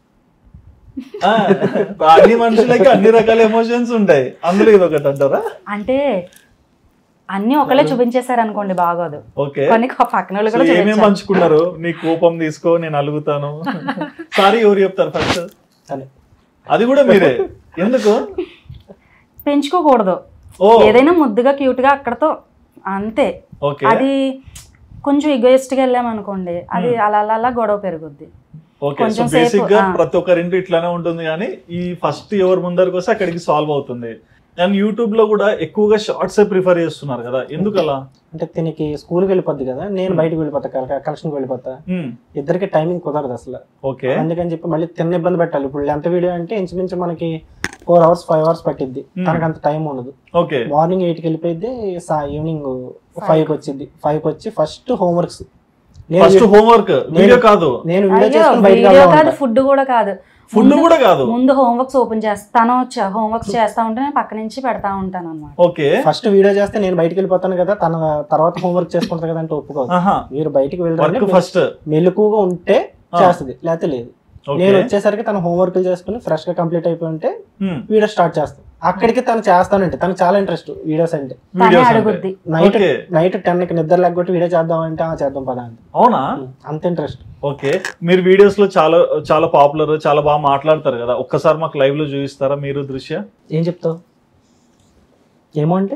అన్ని మనుషులకి అన్ని రకాల ఎమోషన్స్ ఉంటాయి, అందులో ఇది ఒకటి అంటారా? అంటే అన్ని ఒకళ్ళే చూపించేశారు అనుకోండి బాగోదు. ఓకే కొన్ని పక్కన వాళ్ళు కూడా ఏమేమి పంచుకున్నారు? నీ కోపం తీసుకో నేను అలుగుతాను, సారీ ఎవరు చెప్తారు ఫస్ట్? అది కూడా మీరే, ఎందుకు? పెంచుకోకూడదు, ఏదైనా ముద్దుగా క్యూట్ గా అక్కడతో అంతే. అది కొంచెం ఈగోయిస్ట్ గా వెళ్ళామనుకోండి అది అలా అలా గొడవ పెరుగుద్ది. ఓకే సో బేసిక్ గా ప్రతి ఒక్కరింటి ఇట్లానే ఉంటుంది, కానీ ఈ ఫస్ట్ ఎవరు ముందరికి వస్తే అక్కడికి సాల్వ్ అవుతుంది. అండ్ యూట్యూబ్ లో కూడా ఎక్కువగా షార్ట్స్ ప్రిఫర్ చేస్తున్నారు కదా, ఎందుకు అలా? అంటే దీనికి స్కూల్కి వెళ్ళిపోద్ది కదా, నేను బయటకు వెళ్ళిపోతా, కలెక్షన్కి వెళ్ళిపోతా, ఇద్దరికి టైమింగ్ కుదరదు అసలు. ఓకే అందుకని చెప్పి మళ్ళీ తిన్న ఇబ్బంది పెట్టాలి. ఇప్పుడు లెంత్ వీడియో అంటే ఇంచుమించు మనకి 4 hours 5 hours పట్టిద్ది, తనకు అంత టైం ఉండదు. మార్నింగ్ 8కి వెళ్ళిపోయింది, ఈవినింగ్ 5కి వచ్చింది. 5కి వచ్చి ఫస్ట్ హోంవర్క్స్, వీడియో కాదు, నేను వీడియో చేసుకుని వీడియో కాదు, ఫుడ్ కూడా కాదు, ఫుడ్ కూడా కాదు, ముందు హోంవర్క్స్ ఓపెన్ చేస్తాను, హోంవర్క్స్ చేస్తా ఉంటే నేను పక్క నుంచి పెడతా ఉంటాను అన్నమాట. ఓకే ఫస్ట్ వీడియో చేస్తే నేను బయటకు వెళ్ళిపోతాను కదా, తన తర్వాత హోంవర్క్ చేసుకుంటారు కదా అంటే ఒప్పుకోదు. మీరు బయటకు వెళ్ళాలి, ఫస్ట్ మెలకుగా ఉంటే చేస్తుంది, లేకపోతే లేదు. నేను వచ్చేసరికి తన హోంవర్క్ చేసుకుని ఫ్రెష్ గా కంప్లీట్ అయిపోయి ఉంటే వీడియో స్టార్ట్ చేస్తాను. అక్కడికి తను చేస్తానంటే తనకు చాలా ఇంట్రెస్ట్ వీడియోస్ అంటే. నైట్ 10కి నిద్ర లేకపోతే వీడియో చేద్దాం అంటే చేద్దాం పదా అంటే. అవునా? అంత ఇంట్రెస్ట్. ఓకే మీరు వీడియోస్ లో చాలా చాలా పాపులర్, చాలా బాగా మాట్లాడతారు కదా, ఒక్కసారి మాకు లైవ్ లో చూపిస్తారా మీరు? దృశ్య ఏం చెప్తావు? ఏమో అంటే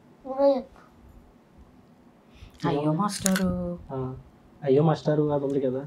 అయ్యో మాస్టరు, అయ్యో మాస్టరు అది ఉంది కదా,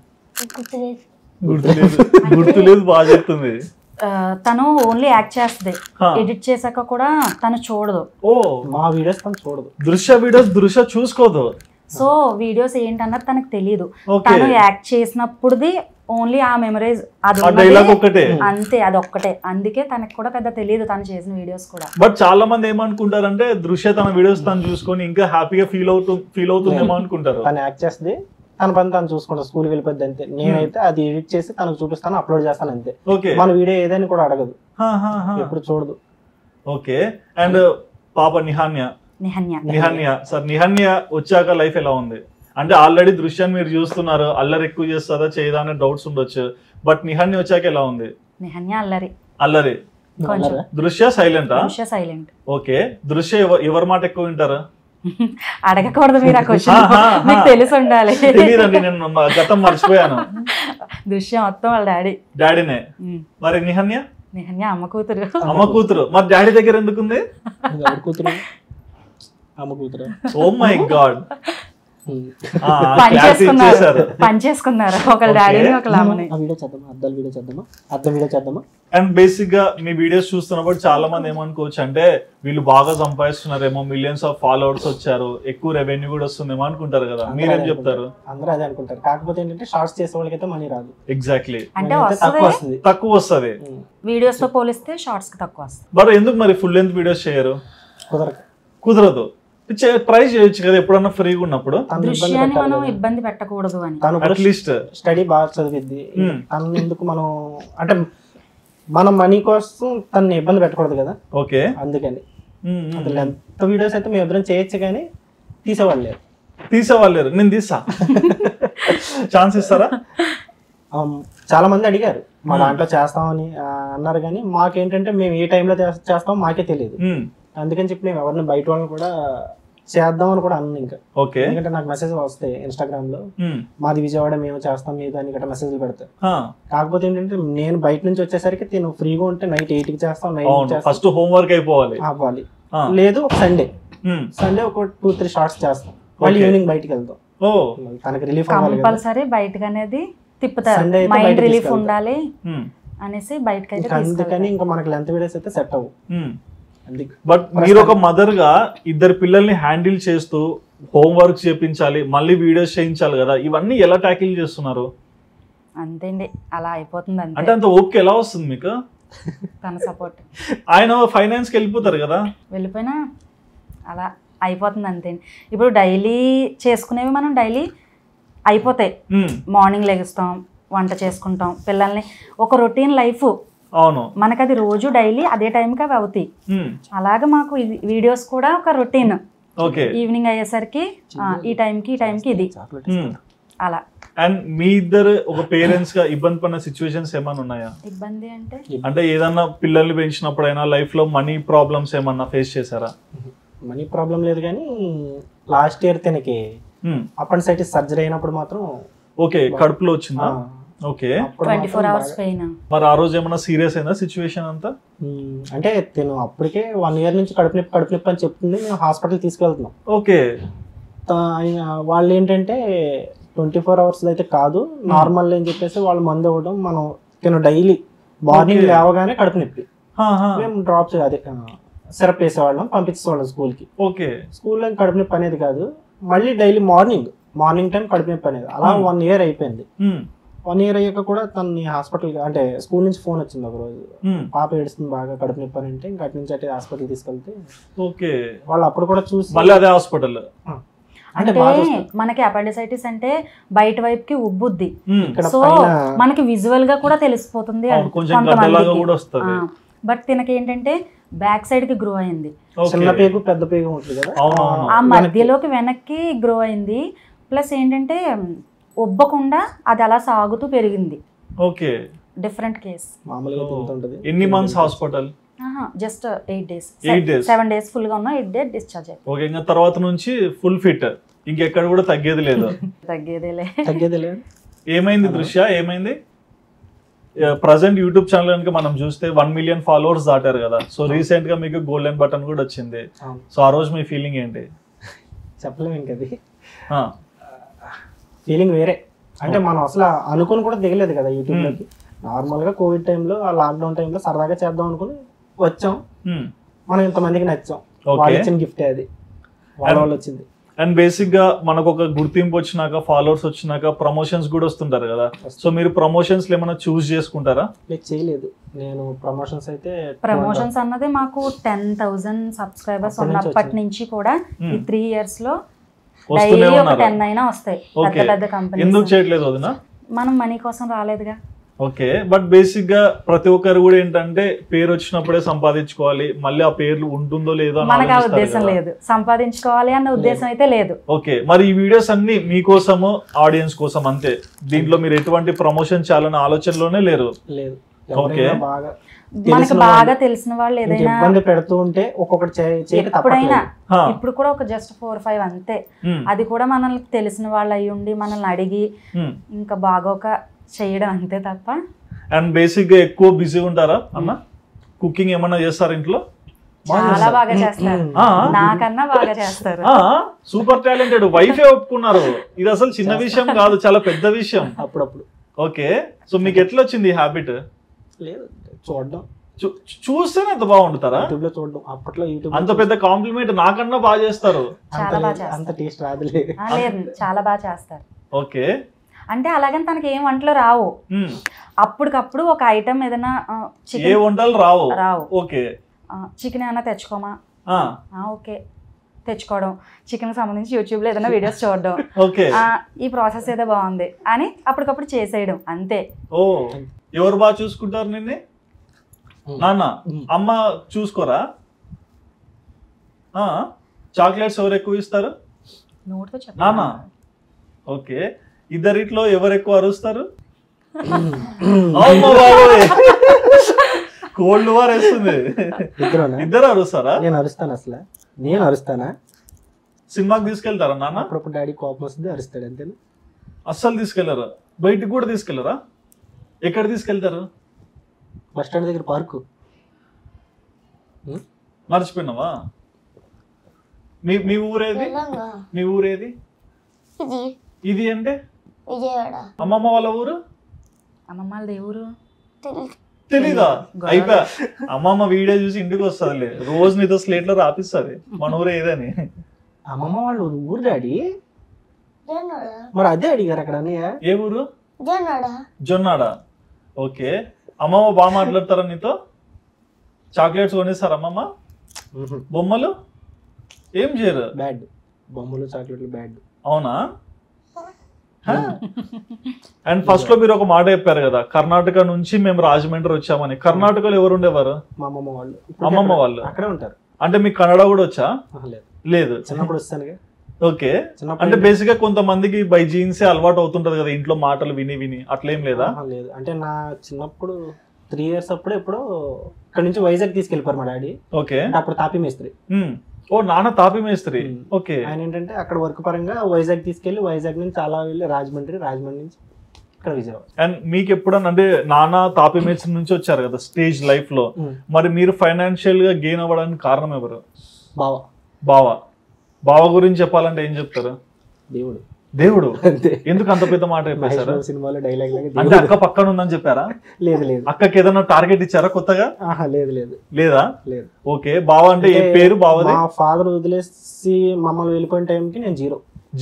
గుర్తులేదు, బాగా చెప్తుంది. తను ఓన్లీ యాక్ట్ చేస్తుంది, ఎడిట్ చేశాక కూడా తను చూడదు. ఓ మా వీడియోస్ తను చూడదు, దృశ్య వీడియోస్ దృశ్య చూసుకోదు. సో వీడియోస్ ఏంటన్నది తనకు తెలియదు. తను యాక్ట్ చేసినప్పుడుది ఓన్లీ ఆ మెమరీస్ అది అంతే, అది ఒక్కటే. అందుకే తనకు కూడా పెద్ద తెలియదు తను చేసిన వీడియోస్ కూడా. బట్ చాలా మంది ఏమనుకుంటారంటే దృశ్య తన వీడియోస్ తను చూసుకొని ఇంకా హ్యాపీగా ఫీల్ అవుతుందేమో అనుకుంటారు. తను యాక్ట్ చేస్తుంది, తన పని తను చూసుకుంటా, స్కూల్కి వెళ్ళిపోద్ది అంతే. నేనైతే అది ఎడిట్ చేసి తనకు చూపిస్తాను, అప్లోడ్ చేస్తాను అంతే. మన వీడియో ఏదైనా కూడా అడగదు, ఎప్పుడు చూడదు. ఓకే అండ్ పాప నిహాన్య సార్, నిహాన్య వచ్చాక లైఫ్ ఎలా ఉంది? అంటే ఆల్రెడీ దృశ్యాన్ని మీరు చూస్తున్నారు, అల్లరి ఎక్కువ చేస్తుందా చేయదా అనే డౌట్స్ ఉండొచ్చు, బట్ నిహాన్య వచ్చాక ఎలా ఉంది? నిహాన్య అల్లరి, దృశ్య సైలెంట్. ఓకే దృశ్య ఎవరి మాట ఎక్కువ వింటారు? అడగకూడదు మీరు ఆ క్వశ్చన్, మీకు తెలిసి ఉండాలి. నేను గతం మర్చిపోయాను. దృశ్యం మొత్తం వాళ్ళ డాడీనే. మరి నిహాన్య అమ్మ కూతురు. మరి డాడీ దగ్గర ఎందుకుంది? ఓ మై గాడ్, పని చేసుకున్నారు ఒకళ్ళ డాడీని ఒకళ్ళ అమ్మని. అండ్ బేసిక్ గా మీ వీడియోస్ చూస్తున్నప్పుడు చాలా మంది ఏమనుకోవచ్చు అంటే వీళ్ళు బాగా సంపాదిస్తున్నారేమో, మిలియన్స్ ఆఫ్ ఫాలోవర్స్ వచ్చారు, ఎక్కువ రెవెన్యూ కూడా వస్తుందేమో అనుకుంటారు కదా, మీరేం చెప్తారు? అందరూ అదే అనుకుంటారు, కాకపోతే ఏంటంటే షార్ట్స్ చేసే వాళ్ళకైతే మనీ రాదు. ఎగ్జాక్ట్లీ, అంటే తక్కువ వస్తుంది వీడియోస్ తో పోలిస్తే షార్ట్స్ కి తక్కువ వస్తుంది. బట్ ఎందుకు మరి ఫుల్ లెంత్ వీడియోస్ చేయరు? కుదరదు, ట్రై చేయొచ్చు కదా ఎప్పుడన్నా ఫ్రీగా ఉన్నప్పుడు. దృశ్యాన్ని మనం ఇబ్బంది పెట్టకూడదు అని. అట్లీస్ట్ స్టడీ బాగా చదివిద్ది, తను ఎందుకు మనం అంటే మనం మనీ కోసం తనని ఇబ్బంది పెట్టకూడదు కదా. ఓకే అందుకని లెంత్ వీడియోస్ అయితే మేము ఎదురు చేయొచ్చు కానీ తీసేవాళ్ళు లేదు. తీసేవాళ్ళు నేను తీసా ఛాన్స్ ఇస్తారా? చాలా మంది అడిగారు మా దాంట్లో చేస్తామని అన్నారు, కానీ మాకేంటంటే మేము ఏ టైంలో చేస్తామో మాకే తెలియదు. అందుకని చెప్పి మేము ఎవరిని బయట వాళ్ళని కూడా చేద్దామని కూడా అన్నాను. ఇంకా ఎందుకంటే నాకు మెసేజ్ వస్తాయి ఇన్స్టాగ్రామ్ లో, మాది విజయవాడ, మేము చేస్తాం మీద అని గట్రా మెసేజ్లు పెడతాయి. కాకపోతే ఏంటంటే నేను బయట నుంచి వచ్చేసరికి నేను ఫ్రీగా ఉంటే నైట్ 8కి చేస్తాం, ఫస్ట్ హోంవర్క్ అయిపోవాలి, లేదు ఒక సండే ఒక 2-3 షార్ట్స్ చేస్తాం, మళ్ళీ ఈవినింగ్ బయటికి వెళ్తాం. తనకి రిలీఫ్ కంపల్సరీ బయటకి అనేది తిప్పుతారు, మైండ్ రిలీఫ్ ఉండాలి అనేసి బయటకి అయితే. అందుకని ఇంకా మనకి లెంత్ వీడియోస్ అయితే సెట్ అవ్వు. బట్ మీరు ఒక మదర్ గా 2 పిల్లల్ని హ్యాండిల్ చేస్తూ హోంవర్క్ చేయించాలి, మళ్ళీ వీడియోస్ చేయించాలి కదా, ఇవన్నీ ఎలా ట్యాకిల్ చేస్తున్నారు? అంతేండి, అలా అయిపోతుంది. అంటే అంత ఓకే ఎలా వస్తుంది మీకు? తన సపోర్ట్. ఆయన ఫైనాన్స్ కి వెళ్ళిపోతారు కదా, వెళ్ళిపోయినా అలా అయిపోతుంది అంతేండి. ఇప్పుడు డైలీ చేసుకునేవి మనం డైలీ అయిపోతాయి. మార్నింగ్ లెగుస్తాం, వంట చేసుకుంటాం, పిల్లల్ని ఒక రొటీన్ లైఫ్. అవును, మనకి అది రోజు డైలీ అదే టైంకి అవి అవుతాయి. అలాగే మాకు వీడియోస్ కూడా ఒక రొటీన్. ఈవినింగ్ అయ్యేసరికి ఈ టైంకి ఇది అలా. అండ్ మీ ఇద్దరు ఒక పేరెంట్స్ గా ఇబ్బంది పడిన సిచ్యువేషన్స్ ఏమైనా ఉన్నాయా? ఇబ్బంది అంటే ఏదన్నా పిల్లల్ని పెంచినప్పుడైనా లైఫ్ లో మనీ ప్రాబ్లమ్స్ ఏమన్నా ఫేస్ చేశారా? మనీ ప్రాబ్లం లేదు, కానీ లాస్ట్ ఇయర్ తనకి అపెండిసైటిస్ సర్జరీ అయినప్పుడు మాత్రం కడుపులో వచ్చిందా? 24 hours పెయిన్. మరి ఆ రోజు ఏమన్నా సీరియస్ అయినా సిచ్యువేషన్ అంతా? అంటే తిను అప్పటికే 1 year నుంచి కడుపు నొప్పి అని చెప్తుంది, మేము హాస్పిటల్ తీసుకెళ్తున్నాం. వాళ్ళు ఏంటంటే 24 hours అయితే కాదు, నార్మల్ అని చెప్పేసి వాళ్ళు మందు ఇవ్వడం. మనం తిను డైలీ మార్నింగ్ లేవగానే కడుపు నొప్పి, మేము డ్రాప్స్ అదే సిరప్ వేసేవాళ్ళం, పంపించేవాళ్ళం స్కూల్కి. స్కూల్లో కడుపు నొప్పి అనేది కాదు, మళ్ళీ డైలీ మార్నింగ్ టైం కడుపు నొప్పి అనేది. అలా 1 year అయిపోయింది. 1 year అయ్యాక కూడా తనని హాస్పిటల్, అంటే స్కూల్ నుంచి ఫోన్ వచ్చింది ఒక రోజు, పాప ఏడుస్తుంది బాగా కడుపు నొప్పి అని అంటే, ఇంకా అటు నుంచి అటు హాస్పిటల్ తీసుకెళ్తే వాళ్ళు అప్పుడు కూడా చూసి అదే హాస్పిటల్. అంటే మనకి అపెండిసైటిస్ అంటే బయట వైపుకి ఉబ్బుద్ది, సో మనకి విజువల్ గా కూడా తెలిసిపోతుంది కొంతమందికి. బట్ తినకి ఏంటంటే బ్యాక్ సైడ్ కి గ్రో అయింది, చిన్న పేగు పెద్ద పేగు ఉంటుంది కదా, ఆ మధ్యలోకి వెనక్కి గ్రో అయింది. ప్లస్ ఏంటంటే ఉబ్బకుండా అది అలా సాగుతూ పెరిగింది. Different case. ఎన్ని months hospital? Just 8 days 7 days full గా ఉన్నా, 8 days డిశ్చార్జ్ అయిపోయి. ఇంకా తర్వాత నుంచి ఫుల్ ఫిట్, ఇంకెక్కడ కూడా తగ్గేది లేదు. తగ్గేది లేదు. ఏమైంది దృశ్య, ఏమైంది? ప్రజెంట్ యూట్యూబ్ ఛానల్ కనుక మనం చూస్తే 1 million followers దాటారు కదా. సో రీసెంట్ గా మీకు గోల్డెన్ బటన్ కూడా వచ్చింది. సో ఆ రోజు మీ ఫీలింగ్ ఏంటి? చెప్పలేము ఇంకది, ఫీలింగ్ వేరే. అంటే మనం అసలు అనుకుని కూడా దిగలేదు కదా యూట్యూబ్ లోకి. నార్మల్ గా కోవిడ్ టైంలో, ఆ లాక్డౌన్ టైంలో సరదాగా చేద్దాం అనుకుని వచ్చాం. మనం ఇంతమందికి నచ్చాం, వాళ్ళు ఇచ్చిన గిఫ్ట్ అది, వాళ్ళ వాళ్ళు వచ్చింది. అండ్ బేసిక్ గా మనకు ఒక గుర్తింపు వచ్చినాక, ఫాలోవర్స్ వచ్చినాక ప్రమోషన్స్ కూడా వస్తుంటారు కదా. సో మీరు ప్రమోషన్స్ ఏమైనా చూస్ చేసుకుంటారా? చేయలేదు నేను ప్రమోషన్స్. అయితే ప్రమోషన్స్ అన్నది మాకు 10,000 సబ్స్క్రైబర్స్ ఉన్నప్పటి నుంచి కూడా ఈ 3 years లో డైలీ ఒక 10 అయినా వస్తాయి. పెద్ద పెద్ద కంపెనీస్. ఎందుకు చేయట్లేదు వదినా? మనం మనీ కోసం రాలేదుగా. బట్ బేసిక్ గా ప్రతి ఒక్కరు కూడా ఏంటంటే పేరు వచ్చినప్పుడే సంపాదించుకోవాలి, మళ్ళీ ఆ పేర్లు ఉంటుందో లేదో మనకు ఆ ఉద్దేశం లేదు, సంపాదించుకోవాలి అన్న ఉద్దేశం అయితే లేదు. మరి ఈ వీడియోస్ అన్ని మీకోసము, ఆడియన్స్ కోసం అంతే. దీంట్లో మీరు ఎటువంటి ప్రమోషన్ చేయాలన్న ఆలోచనలోనే లేరు? లేదు. మనకు బాగా తెలిసిన వాళ్ళు ఏదైనా ఇబ్బంది పెడుతూ ఉంటే ఒక్కొక్కటి ఎప్పుడైనా, ఇప్పుడు కూడా ఒక జస్ట్ 4-5 అంతే. అది కూడా మనల్ని తెలిసిన వాళ్ళు అయ్యి ఉండి మనల్ని అడిగి ఇంకా బాగోక చేయడం అంతే తప్ప. అండ్ బేసిక్ గా ఎక్కువ బిజీ ఉంటారా అన్న? కుకింగ్ ఏమన్నా చేస్తారా ఇంట్లో? చాలా బాగా చేస్తారు, నాకన్నా బాగా చేస్తారు. Super talented. వైఫే ఒప్పుకున్నారు, ఇది అసలు చిన్న విషయం కాదు, చాలా పెద్ద విషయం. అప్పుడప్పుడు. సో మీకు ఎట్లా వచ్చింది ఈ హ్యాబిట్? లేదు, చూడడం, చూస్తేనే అంత బాగుంటారా? యూట్యూబ్ లో చూడడం. అప్పట్లో యూట్యూబ్ అంత పెద్ద కాంప్లిమెంట్ నాకన్నా బాగా చేస్తారు. చాలా బాగా చేస్తారు. అంత టేస్ట్ రాదులే. చాలా బాగా చేస్తారు. అంటే అలాగని తనకి ఏం వంటలు రావు, అప్పటికప్పుడు ఒక ఐటమ్ ఏదైనా ఏ వంటలు రావు. చికెన్ ఏమైనా తెచ్చుకోమా, ఓకే తెచ్చుకోవడం, చికెన్ కి సంబంధించి యూట్యూబ్ లో ఏదైనా వీడియోస్ చూడడం, ఈ ప్రాసెస్ ఏదో బాగుంది అని అప్పటికప్పుడు చేసేయడం అంతే. ఎవరు బాగా చూసుకుంటారు నిన్నే? నాన్న, అమ్మ చూసుకోరా? చాక్లెట్స్ ఎవరు ఎక్కువ ఇస్తారు? నోటితో చెప్పు. నానా ఓకే. ఇద్దరిట్లో ఎవరు ఎక్కువ అరుస్తారు? కోల్డ్ వార్ వేస్తుంది. ఇద్దరు అరుస్తారా? నేను అరుస్తాను. అసలు నేను అరుస్తానా? సినిమాకి తీసుకెళ్తారా నాన్న? అప్పుడప్పుడు డాడీ కోపం వస్తుంది, అరుస్తాడు అంతే. అస్సలు తీసుకెళ్లరా? బయటికి కూడా తీసుకెళ్లరా? ఎక్కడ తీసుకెళ్తారు? బస్ స్టాండ్ దగ్గర పార్కు. మర్చిపోయినావా? మీ ఊరేది? మీ ఊరేది? ఇది అంటే అమ్మమ్మ వాళ్ళ ఊరు? అమ్మమ్మ వాళ్ళది ఏ ఊరు తెలీదా? అయిపోయా. అమ్మమ్మ వీడియో చూసి ఇంటికి వస్తుంది, రోజు నీతో స్లేట్ లో రాపిస్తుంది మన ఊరే ఏదని. అమ్మమ్మ వాళ్ళు ఊరు డాడీ. మరి అదే అడిగారు అక్కడ. ఏ ఊరు? జొన్నాడ. ఓకే. అమ్మమ్మ బాగా మాట్లాడతారా నీతో? చాక్లెట్స్ కొనిస్తారా అమ్మమ్మ? బొమ్మలు ఏం చేయరు? బ్యాడ్. బొమ్మలు చాక్లెట్లు బ్యాడ్. అవునా? అండ్ ఫస్ట్ లో మీరు ఒక మాట చెప్పారు కదా, కర్ణాటక నుంచి మేము రాజమండ్రి వచ్చామని. కర్ణాటకలో ఎవరు ఉండేవారు? మా అమ్మమ్మ వాళ్ళు. అమ్మమ్మ వాళ్ళు అక్కడే ఉంటారు. అంటే మీకు కన్నడ కూడా వచ్చా? లేదు. చిన్నప్పుడు వస్తాను. ఓకే. అంటే బేసిక్ గా కొంతమందికి బై జీన్స్ అలవాటు అవుతుంటది కదా ఇంట్లో మాటలు విని విని, అట్లేం లేదా? లేదు. అంటే నా చిన్నప్పుడు 3 years అప్పుడు ఎప్పుడో ఇక్కడ నుంచి వైజాగ్ తీసుకెళ్ళిపోయారు మా డాడీ. ఓకే. అప్పుడు తాపీ మేస్త్రి. ఓ నాన్న తాపీ మేస్త్రి. ఓకే. ఆయన ఏంటంటే అక్కడ వర్క్ పరంగా వైజాగ్ తీసుకెళ్లి, వైజాగ్ నుంచి అలా వెళ్ళి రాజమండ్రి, రాజమండ్రి నుంచి ఇక్కడ విజయవాడ. అండ్ మీకు ఎప్పుడన్నా అంటే నాన్న తాపీ మేస్త్రి నుంచి వచ్చారు కదా స్టేజ్ లైఫ్ లో, మరి మీరు ఫైనాన్షియల్ గా గెయిన్ అవ్వడానికి కారణం ఎవరు? బావ. బావ. బావ గురించి చెప్పాలంటే ఏం చెప్తారు? దేవుడు. దేవుడు. ఎందుకు అంత పెద్ద మాట చెప్పేశారు? సినిమాలో డైలాగ్ అంటే అక్క పక్కన ఉందని చెప్పారా? లేదు లేదు. అక్కకి ఏదైనా టార్గెట్ ఇచ్చారా కొత్తగా? లేదు లేదు. లేదా? లేదు. ఓకే. బావ అంటే ఏ పేరు? బావది? మా ఫాదర్ వదిలేసి మమ్మల్ని వెళ్ళిపోయిన టైంకి నేను జీరో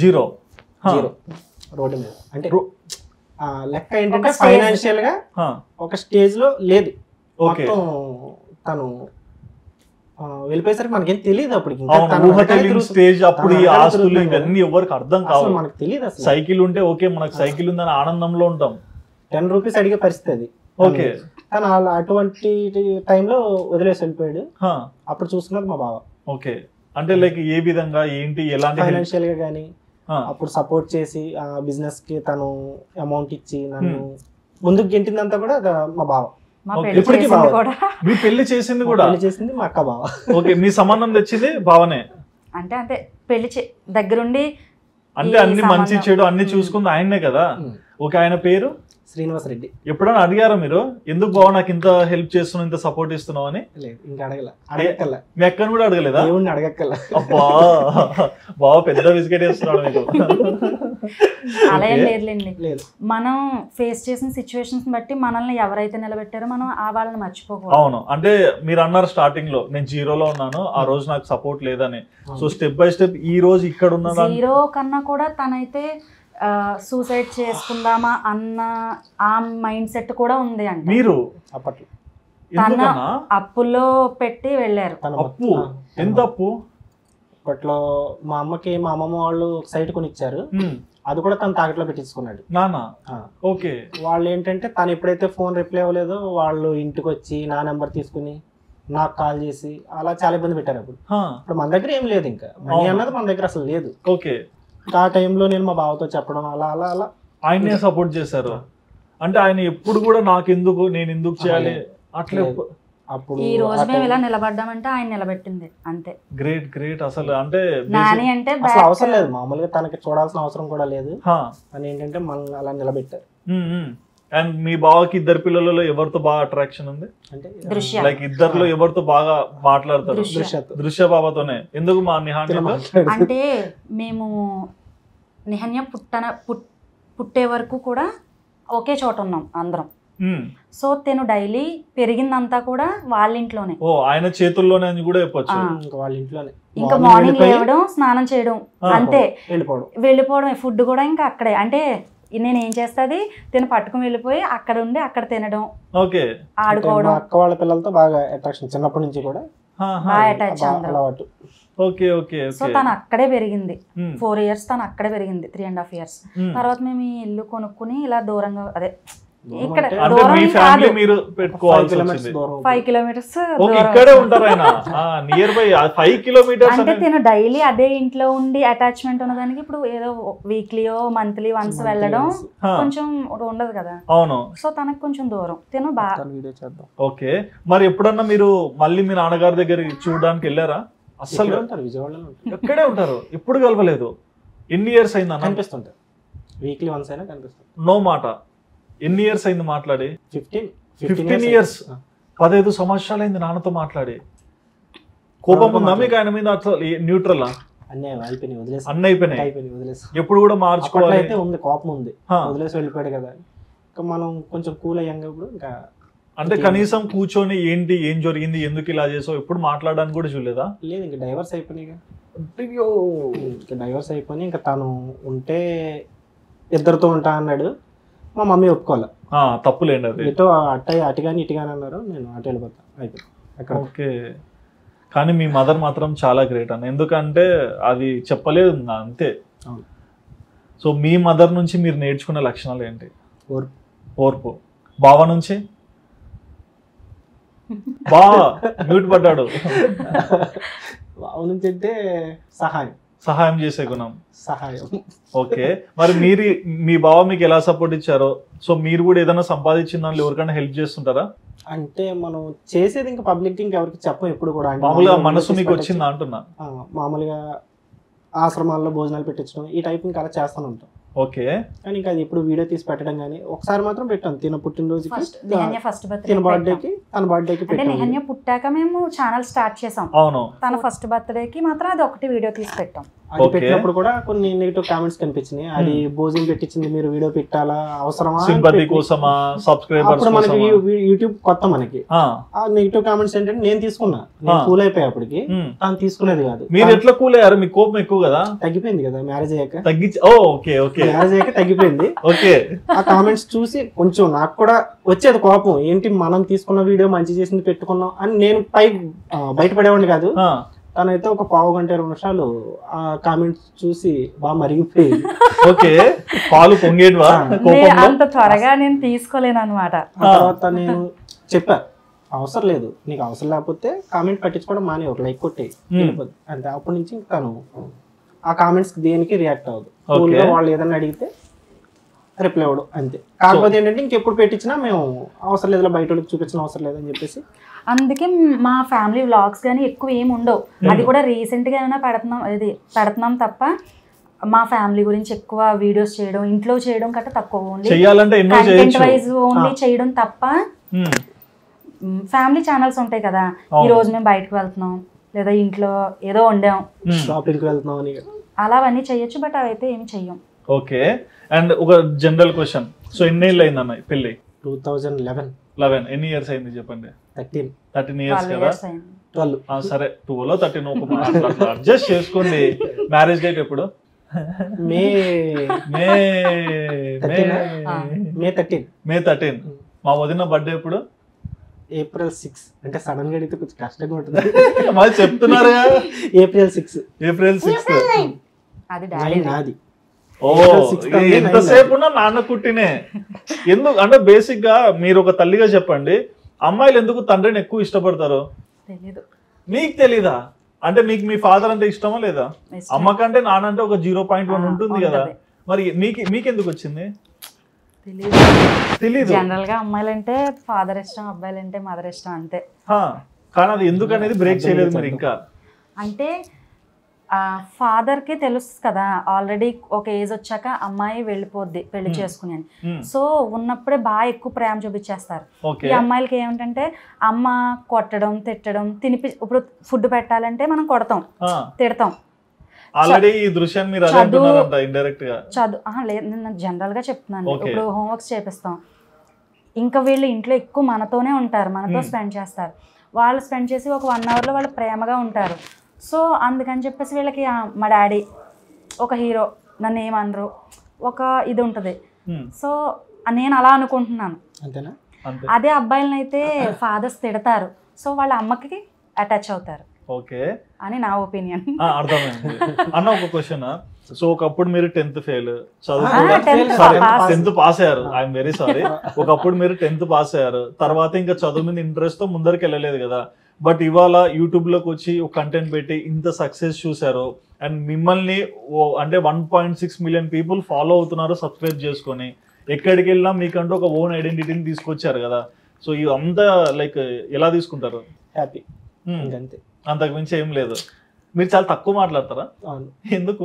రోడ్డు మీద. అంటే లెక్క ఏంటంటే ఫైనాన్షియల్ గా ఒక స్టేజ్ లో లేదు. తను వెళ్ళిపోయేసరికి మనకేం తెలియదు. అప్పటికి స్టేజ్ అప్పుడు ఈ ఆస్తులు ఇవన్నీ ఎవరికి అర్థం కావు, మనకు తెలియదు. సైకిల్ ఉంటే ఓకే, మనకు సైకిల్ ఉందని ఆనందంలో ఉంటాం. 10 రూపీస్ అడిగే పరిస్థితి అది. ఓకే. కానీ అటువంటి టైంలో వదిలేసి వెళ్ళిపోయాడు. అప్పుడు చూసుకున్నది మా బావ. ఓకే. అంటే లైక్ ఏ విధంగా ఏంటి, ఎలాంటి ఫైనాన్షియల్ గా గానీ అప్పుడు సపోర్ట్ చేసి ఆ బిజినెస్ కి తను అమౌంట్ ఇచ్చి నన్ను ముందుకు గెంటిందంతా కూడా మా బావ. ఇప్పటికీ మీ పెళ్లి చేసింది కూడా చేసింది మా అక్క బావ. ఓకే. మీ సంబంధం తెచ్చింది బావనే? అంటే పెళ్లి దగ్గరుండి అంటే అన్ని మంచి చెడు అన్ని చూసుకుంది ఆయన్నే కదా. ఓకే. ఆయన పేరు శ్రీనివాస్ రెడ్డి. ఎప్పుడైనా అడిగారా మీరు ఎందుకు బావ నాకు ఇంత హెల్ప్ చేస్తున్నావు, ఇంత సపోర్ట్ ఇస్తున్నావు అని? ఇంకా అడగక్కల. మీ అక్కను కూడా అడగలేదా? అడగక్కల. అబ్బా బావ పెద్ద విజిట్ చేస్తున్నాడు మీకు. అలా ఏం లేదులేండి. మనం ఫేస్ చేసిన సిచ్యువేషన్స్ బట్టి మనల్ని ఎవరైతే నిలబెట్టారో మనం ఆ వాళ్ళని మర్చిపోకూడదు. అవును. అంటే మీరు అన్నారు స్టార్టింగ్ లో నేను జీరోలో ఉన్నాను, ఆ రోజు నాకు సపోర్ట్ లేదని. సో స్టెప్ బై స్టెప్ ఈ రోజు ఇక్కడ ఉన్న జీరో కన్నా కూడా తనైతే సూసైడ్ చేసుకుందామా అన్న ఆ మైండ్ సెట్ కూడా ఉంది. అంటే మీరు అప్పట్లో తన అప్పుల్లో పెట్టి వెళ్ళారు. అప్పు? ఎంత అప్పు? అప్పట్లో మా అమ్మకి మా అమ్మమ్మ వాళ్ళు సైట్ కొనిచ్చారు. అది కూడా తను తాకట్లో పెట్టించుకున్నాడు నాన్న. ఓకే. వాళ్ళు ఏంటంటే తను ఎప్పుడైతే ఫోన్ రిప్లై అవ్వలేదో వాళ్ళు ఇంటికి వచ్చి నా నెంబర్ తీసుకుని నాకు కాల్ చేసి అలా చాలా ఇబ్బంది పెట్టారు. ఇప్పుడు మన దగ్గర ఏం లేదు, ఇంకా మనీ అన్నది మన దగ్గర అసలు లేదు. ఓకే. ఆ టైంలో నేను మా బావతో చెప్పడం అలా అలా అలా ఆయనే సపోర్ట్ చేశారు. అంటే ఆయన ఎప్పుడు కూడా నాకెందుకు, నేను ఎందుకు చేయాలి అట్లే. అప్పుడు ఈ రోజు మేము ఇలా నిలబడ్డామంటే ఆయన నిలబెట్టింది అంతే. Great great. అసలు అంటే నాని అంటే అవసరం లేదు, మామూలుగా తనకి చూడాల్సిన అవసరం కూడా లేదు అని ఏంటంటే మనం అలా నిలబెట్టారు. అండ్ మీ బావకి ఇద్దరు పిల్లలలో ఎవరితో బాగా అట్రాక్షన్ ఉంది? అంటే లైక్ ఇద్దరులో ఎవరితో బాగా మాట్లాడతారు? దృశ్య బాబాతోనే. ఎందుకు మా నిహాన్య? అంటే మేము నిహన్య పుట్టే వరకు కూడా ఒకే చోట ఉన్నాం అందరం. సో తను డైలీ పెరిగిందంతా కూడా వాళ్ళ ఇంట్లోనే. ఓ ఆయన చేతుల్లోనే అని కూడా చెప్పొచ్చు. వాళ్ళ ఇంట్లోనే. ఇంకా మార్నింగ్ లేవడం, స్నానం చేయడం అంతే, వెళ్ళిపోవడం. ఫుడ్ కూడా ఇంకా అక్కడే. అంటే నేను ఏం చేస్తుంది తిని పట్టుకుని వెళ్ళిపోయి అక్కడ ఉండి అక్కడ తినడం, ఆడుకోవడం. అక్క వాళ్ళ పిల్లలతో బాగా అట్రాక్షన్ చిన్నప్పటి నుంచి కూడా బాగా అటాచ్ అలవాటు. Okay okay. సో తను అక్కడే పెరిగింది. 4 years తను అక్కడే పెరిగింది, 3.5 years. తర్వాత మేము ఈ ఇల్లు కొనుక్కుని ఇలా దూరంగా, అదే ఇక్కడ అంటే మీ ఫ్యామిలీ మీరు పెట్టుకోవాల్సి వచ్చింది. 5 కిలోమీటర్స్ ఇక్కడే ఉంటారు ఆయన నియర్ బై 5 కిలోమీటర్స్. అంటే నేను డైలీ అదే ఇంట్లో ఉండి అటాచ్మెంట్ ఉన్నదానికి ఇప్పుడు ఏదో వీక్లీయో మంత్లీ వన్స్ వెళ్ళడం కొంచెం ఉండదు కదా. అవును. సో తనకు కొంచెం దూరం తిను బాగా. ఓకే, మరి ఎప్పుడన్నా మీరు మళ్ళీ మీ నాన్నగారి దగ్గర చూడడానికి వెళ్ళారా? అసలు విజయవాడలో ఎక్కడే ఉంటారు, ఎప్పుడు కలవలేదు. ఎన్ని ఇయర్స్ అయింది అన్న? కనిపిస్తుంటారు, వీక్లీ వన్స్ అయినా కనిపిస్తుంది. నో మాట. ఎన్ని ఇయర్స్ అయింది మాట్లాడి? 15 ఇయర్స్. 15 సంవత్సరాలు అయింది నాన్నతో మాట్లాడి. కోపం ఉందా మీకు ఆయన మీద? అసలు న్యూట్రల్ అన్నీ అయిపోయినాయి, ఎప్పుడు కూడా మార్చుకోవాలి అయితే ఉంది, కోపం ఉంది, వదిలేసి వెళ్ళిపోయాడు కదా. ఇంకా మనం కొంచెం కూల్ అయ్యాం ఇప్పుడు. ఇంకా అంటే కనీసం కూర్చొని ఏంటి ఏం జరిగింది ఎందుకు ఇలా చేసావు ఎప్పుడు మాట్లాడడానికి కూడా చూడలేదా? లేదు, ఇంకా డైవర్స్ అయిపోయినాయి. డైవర్స్ అయిపోయి ఇంకా తను ఉంటే ఇద్దరితో ఉంటా అన్నాడు. మా మమ్మీ ఒప్పుకోవాలి. తప్పులేండి అది. ఇటు అటు కానీ ఇటు కానీ అన్నారు. నేను అటు వెళ్ళిపోతా అయిపోయి. ఓకే, కానీ మీ మదర్ మాత్రం చాలా గ్రేట్ అన్న. ఎందుకంటే అది చెప్పలేదు అంతే. సో మీ మదర్ నుంచి మీరు నేర్చుకునే లక్షణాలు ఏంటి? ఓర్పు. బావ నుంచి? బా మ్యూట్ పడ్డాడు. బావ నుంచి అంటే సహాయం చేసే గుణం. సహాయం. ఓకే, మరి మీరు మీ బావ మీకు ఎలా సపోర్ట్ ఇచ్చారో సో మీరు కూడా ఏదైనా సంపాదించిన దాంట్లో ఎవరికైనా హెల్ప్ చేస్తుంటారా? అంటే మనం చేసేది ఇంకా పబ్లిక్ ఇంకా ఎవరికి చెప్పం ఎప్పుడు కూడా. మామూలుగా మనసు మీకు వచ్చిందా అంటున్నా? మామూలుగా ఆశ్రమాల్లో భోజనాలు పెట్టించడం ఈ టైప్ ఇంకా అలా చేస్తాను ఉంటాం. ఓకే, కానీ ఇంకా అది ఎప్పుడు వీడియో తీసి పెట్టడం కానీ ఒకసారి మాత్రం పెట్టాను. తిన పుట్టినరోజుకి, ఫస్ట్ తిన బర్త్డేకి, తన బర్త్డేకి. అంటే నెహన్య పుట్టాక మేము ఛానల్ స్టార్ట్ చేసాం. అవును. తన ఫస్ట్ బర్త్డేకి మాత్రం అది ఒకటి వీడియో తీసి పెట్టాం. అది పెట్టినప్పుడు కూడా కొన్ని నెగిటివ్ కామెంట్స్ కనిపించినాయి. అది భోజనం పెట్టించింది, మీరు వీడియో పెట్టాలా, అవసరమా, సింపతి కోసమా, సబ్స్క్రైబర్స్ కోసమా. మనకి యూట్యూబ్ కొత్త మనకి. ఆ నెగిటివ్ కామెంట్స్ ఏంటంటే నేను తీసుకున్నా, నేను కూల్ అయిపోయేప్పటికి తను తీసుకునేది కాదు. మీరు ఎట్లా కూల్ అయ్యారు? మీ కోపం ఎక్కువ కదా? తగ్గిపోయింది కదా మ్యారేజ్ అయ్యాక. ఓకే ఓకే, మ్యారేజ్ అయ్యాక తగ్గిపోయింది. ఓకే, ఆ కామెంట్స్ చూసి కొంచెం నాకు కూడా వచ్చేది కోపం. ఏంటి మనం తీసుకున్న వీడియో మంచి చేసింది పెట్టుకున్నాం అని నేను బయటపడేవాడిని కాదు. తనైతే ఒక పావు గంట 20 నిమిషాలు ఆ కామెంట్స్ చూసి బాగా మరిగిపోయింది. ఓకే, పాలు పొంగేటివా? అంత త్వరగా నేను తీసుకోలేను అనమాట. తర్వాత నేను చెప్పా, అవసరం లేదు, నీకు అవసరం లేకపోతే కామెంట్ పట్టించుకోవడం మానే, ఒక లైక్ కొట్టి వెళ్ళిపోద్ది అంటే. అప్పటి నుంచి తను ఆ కామెంట్స్ దేనికి రియాక్ట్ అవ్వదు. వాళ్ళు ఏదైనా అడిగితే రిప్లై అవ్వడం అంతే. కాకపోతే ఏంటంటే ఇంకెప్పుడు పెట్టించినా మేము అవసరం లేదు, బయట వాళ్ళకి చూపించిన అవసరం లేదని చెప్పేసి. అందుకే మా ఫ్యామిలీ వ్లాగ్స్ కానీ ఎక్కువ ఏమి ఉండవు. అది కూడా రీసెంట్గా ఏమైనా పెడుతున్నాం తప్ప మా ఫ్యామిలీ గురించి ఎక్కువ వీడియోస్ చేయడం, ఇంట్లో చేయడం కట్ట తక్కువ. ఓన్లీ కంటెంట్ వైజ్ ఓన్లీ చేయడం తప్ప. ఫ్యామిలీ ఛానల్స్ ఉంటాయి కదా, ఈ రోజు మేము బయటకు వెళ్తున్నాం లేదా ఇంట్లో ఏదో వండాం, షాపింగ్కి వెళ్తున్నాం అని అలావన్నీ చెయ్యొచ్చు. బట్ అవైతే ఏమి చెయ్యం. ఓకే, అండ్ ఒక జనరల్ క్వశ్చన్, సో ఎన్నేళ్ళు అయింది అన్న పెళ్లి? 2011. ఎన్ని ఇయర్స్ అయింది చెప్పండి? 13 ఇయర్స్ కదా. 12. సరే 12 13 అడ్జస్ట్ చేసుకోండి. మ్యారేజ్ డేట్ ఎప్పుడు? మే 13. మా వదిన బర్త్డే ఎప్పుడు? April 6. అంటే సడన్ గా అడిగితే కొంచెం కష్టంగా ఉంటుంది. మరి చెప్తున్నారా? April 6. అది డాడీ నాది. ఎంతసేపు నాన్న కుట్టినే. ఎందుకు అంటే బేసిక్ గా మీరు ఒక తల్లిగా చెప్పండి, అమ్మాయిలు ఎందుకు తండ్రిని ఎక్కువ ఇష్టపడతారు? మీకు తెలీదా? అంటే మీకు మీ ఫాదర్ అంటే ఇష్టమా లేదా? అమ్మకంటే నాన్న అంటే ఒక 0.1 ఉంటుంది కదా. మరి మీకెందుకు వచ్చింది? తెలీదు. జనరల్ గా అమ్మాయిలంటే ఫాదర్ ఇష్టం, అబ్బాయిలంటే మదర్ ఇష్టం అంతే. కానీ అది ఎందుకు అనేది బ్రేక్ చేయలేదు మీరు ఇంకా. అంటే ఫాదర్కి తెలుసు కదా, ఆల్రెడీ ఒక ఏజ్ వచ్చాక అమ్మాయి వెళ్ళిపోద్ది పెళ్లి చేసుకుని అని. సో ఉన్నప్పుడే బాగా ఎక్కువ ప్రేమ చూపించేస్తారు. ఈ అమ్మాయిలకి ఏమిటంటే అమ్మ కొట్టడం, తిట్టడం, ఇప్పుడు ఫుడ్ పెట్టాలంటే మనం కొడతాం, తిడతాం. లేదు, నేను జనరల్ గా చెప్తున్నాను. ఇప్పుడు హోంవర్క్స్ చేపిస్తాం, ఇంకా వీళ్ళు ఇంట్లో ఎక్కువ మనతోనే ఉంటారు, మనతో స్పెండ్ చేస్తారు. వాళ్ళు స్పెండ్ చేసి ఒక 1 hour లో వాళ్ళు ప్రేమగా ఉంటారు. సో అందుకని చెప్పేసి వీళ్ళకి మా డాడీ ఒక హీరో, నన్ను ఏమనరు, ఒక ఇది ఉంటుంది. సో నేను అలా అనుకుంటున్నాను. అదే అబ్బాయిలను అయితే ఫాదర్స్ తిడతారు, సో వాళ్ళ అమ్మకి అటాచ్ అవుతారు ఓకే అని నా ఒపీనియన్. అర్థమైంది అన్న. ఒక క్వశ్చన్, సో ఒకప్పుడు మీరు 10th ఫెయిల్ చదువు 10th పాస్ అయ్యారు, ఐఎమ్ వెరీ సారీ. ఒకప్పుడు మీరు 10th పాస్ అయ్యారు, తర్వాత ఇంకా చదువు మీద ఇంట్రెస్ట్ తో ముందరికి వెళ్ళలేదు కదా. బట్ ఇవాళ యూట్యూబ్ లోకి వచ్చి ఒక కంటెంట్ పెట్టి ఇంత సక్సెస్ చూసారు, అండ్ మిమ్మల్ని అంటే 1.6 మిలియన్ పీపుల్ ఫాలో అవుతున్నారు సబ్స్క్రైబ్ చేసుకొని. ఎక్కడికి వెళ్ళినా మీకంటూ ఒక ఓన్ ఐడెంటిటీని తీసుకొచ్చారు కదా. సో ఇవంతా లైక్ ఎలా తీసుకుంటారు? హ్యాపీ, అంతకు మించి ఏం లేదు. మీరు చాలా తక్కువ మాట్లాడతారా? ఎందుకు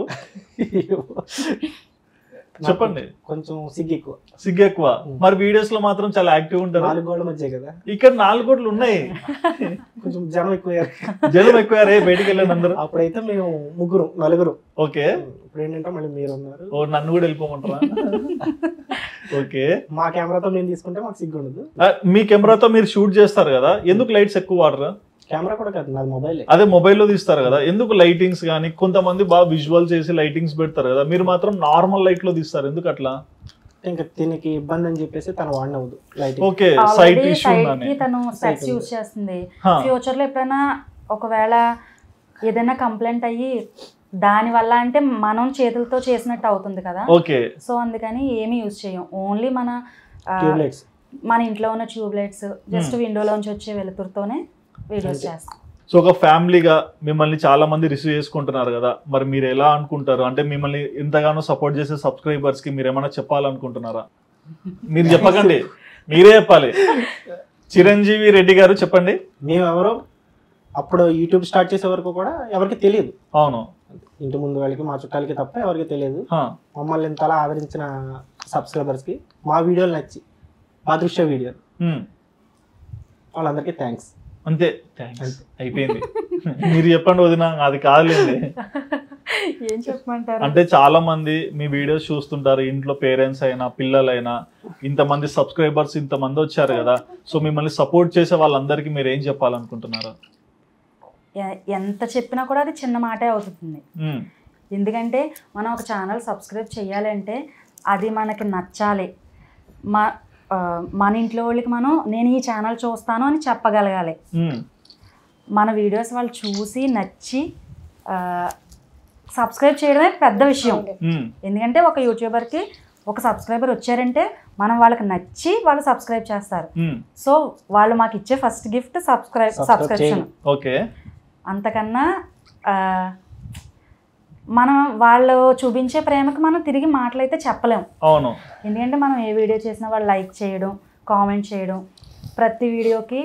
చెప్పండి. కొంచెం సిగ్గు ఎక్కువ. మరి వీడియోస్ లో మాత్రం చాలా యాక్టివ్ ఉంటారు. 4 గోడల మధ్య కదా, ఇక్కడ 4 కోట్లు ఉన్నాయి. కొంచెం జనం ఎక్కువయ్యారే బయటికి వెళ్ళండి అందరూ. అప్పుడైతే మేము 3 4. ఓకే. ఇప్పుడు ఏంటంటే మళ్ళీ మీరు ఉన్నారు. ఓ నన్ను కూడా వెళ్ళిపోమంటారా? ఓకే. మా కెమెరాతో మేము తీసుకుంటే మాకు సిగ్గు ఉండదు. మీ కెమెరాతో మీరు షూట్ చేస్తారు కదా, ఎందుకు లైట్స్ ఎక్కువ వాడరా? కెమెరా కూడా కాదు, నాది మొబైల్. అదే మొబైల్లో తీస్తారు కదా, ఎందుకు లైటింగ్స్ కానీ? కొంతమంది బాగా విజువల్ చేసి లైటింగ్స్ పెడతారు కదా, మీరు మాత్రం నార్మల్ లైట్ లో తీస్తారు, ఎందుకు అట్లా? ఇంకా దీనికి ఇబ్బంది అని చెప్పేసి తను వాడినవద్దు లైట్. ఓకే, సైట్ ఇష్యూ తను సెట్స్ యూజ్ చేస్తుంది. ఫ్యూచర్ లో ఎప్పుడైనా ఒకవేళ ఏదైనా కంప్లైంట్ అయ్యి దాని వల్ల అంటే మనం చేతులతో చేసినట్టు అవుతుంది కదా. ఓకే. సో అందుకని ఏమీ యూజ్ చేయం, ఓన్లీ మన ఇంట్లో ఉన్న ట్యూబ్ లైట్స్, జస్ట్ విండోలోంచి వచ్చే వెలుతురుతోనే వీడియోస్ చేస్తాం. సో ఒక ఫ్యామిలీగా మిమ్మల్ని చాలా మంది రిసీవ్ చేసుకుంటున్నారు కదా, మరి మీరు ఎలా అనుకుంటారు? అంటే మిమ్మల్ని ఇంతగానో సపోర్ట్ చేసే సబ్స్క్రైబర్స్ కి మీరు ఏమైనా చెప్పాలనుకుంటున్నారా? మీరు చెప్పకండి, మీరే చెప్పాలి. చిరంజీవి రెడ్డి గారు చెప్పండి. మేము ఎవరో అప్పుడు యూట్యూబ్ స్టార్ట్ చేసే వరకు కూడా ఎవరికి తెలియదు. అవును, ఇంటి ముందు వాళ్ళకి, మా చుట్టాలకి తప్ప ఎవరికి తెలియదు. మమ్మల్ని ఇంతలా ఆదరించిన సబ్స్క్రైబర్స్ కి, మా వీడియోలు నచ్చి, మా దృశ్య వీడియో, వాళ్ళందరికీ థ్యాంక్స్. అంతే, థ్యాంక్స్ అయిపోయింది. మీరు చెప్పండి వదిన, అది కాదులేండి. ఏం చెప్పమంటారు? అంటే చాలా మంది మీ వీడియోస్ చూస్తుంటారు, ఇంట్లో పేరెంట్స్ అయినా పిల్లలైనా. ఇంతమంది సబ్స్క్రైబర్స్ ఇంతమంది వచ్చారు కదా, సో మిమ్మల్ని సపోర్ట్ చేసే వాళ్ళందరికీ మీరు ఏం చెప్పాలనుకుంటున్నారు? ఎంత చెప్పినా కూడా అది చిన్న మాటే అవుతుంది. ఎందుకంటే మనం ఒక ఛానల్ సబ్స్క్రైబ్ చేయాలంటే అది మనకి నచ్చాలి. మన ఇంట్లో వాళ్ళకి నేను ఈ ఛానల్ చూస్తాను అని చెప్పగలగాలి. మన వీడియోస్ వాళ్ళు చూసి నచ్చి సబ్స్క్రైబ్ చేయడమే పెద్ద విషయం. ఎందుకంటే ఒక యూట్యూబర్కి ఒక సబ్స్క్రైబర్ వచ్చారంటే మనం వాళ్ళకి నచ్చి వాళ్ళు సబ్స్క్రైబ్ చేస్తారు. సో వాళ్ళు మాకు ఇచ్చే ఫస్ట్ గిఫ్ట్ సబ్స్క్రిప్షన్. ఓకే. అంతకన్నా మనం వాళ్ళు చూపించే ప్రేమకు మనం తిరిగి మాటలైతే చెప్పలేము. అవును. ఎందుకంటే మనం ఏ వీడియో చేసినా వాళ్ళు లైక్ చేయడం, కామెంట్ చేయడం, ప్రతి వీడియోకి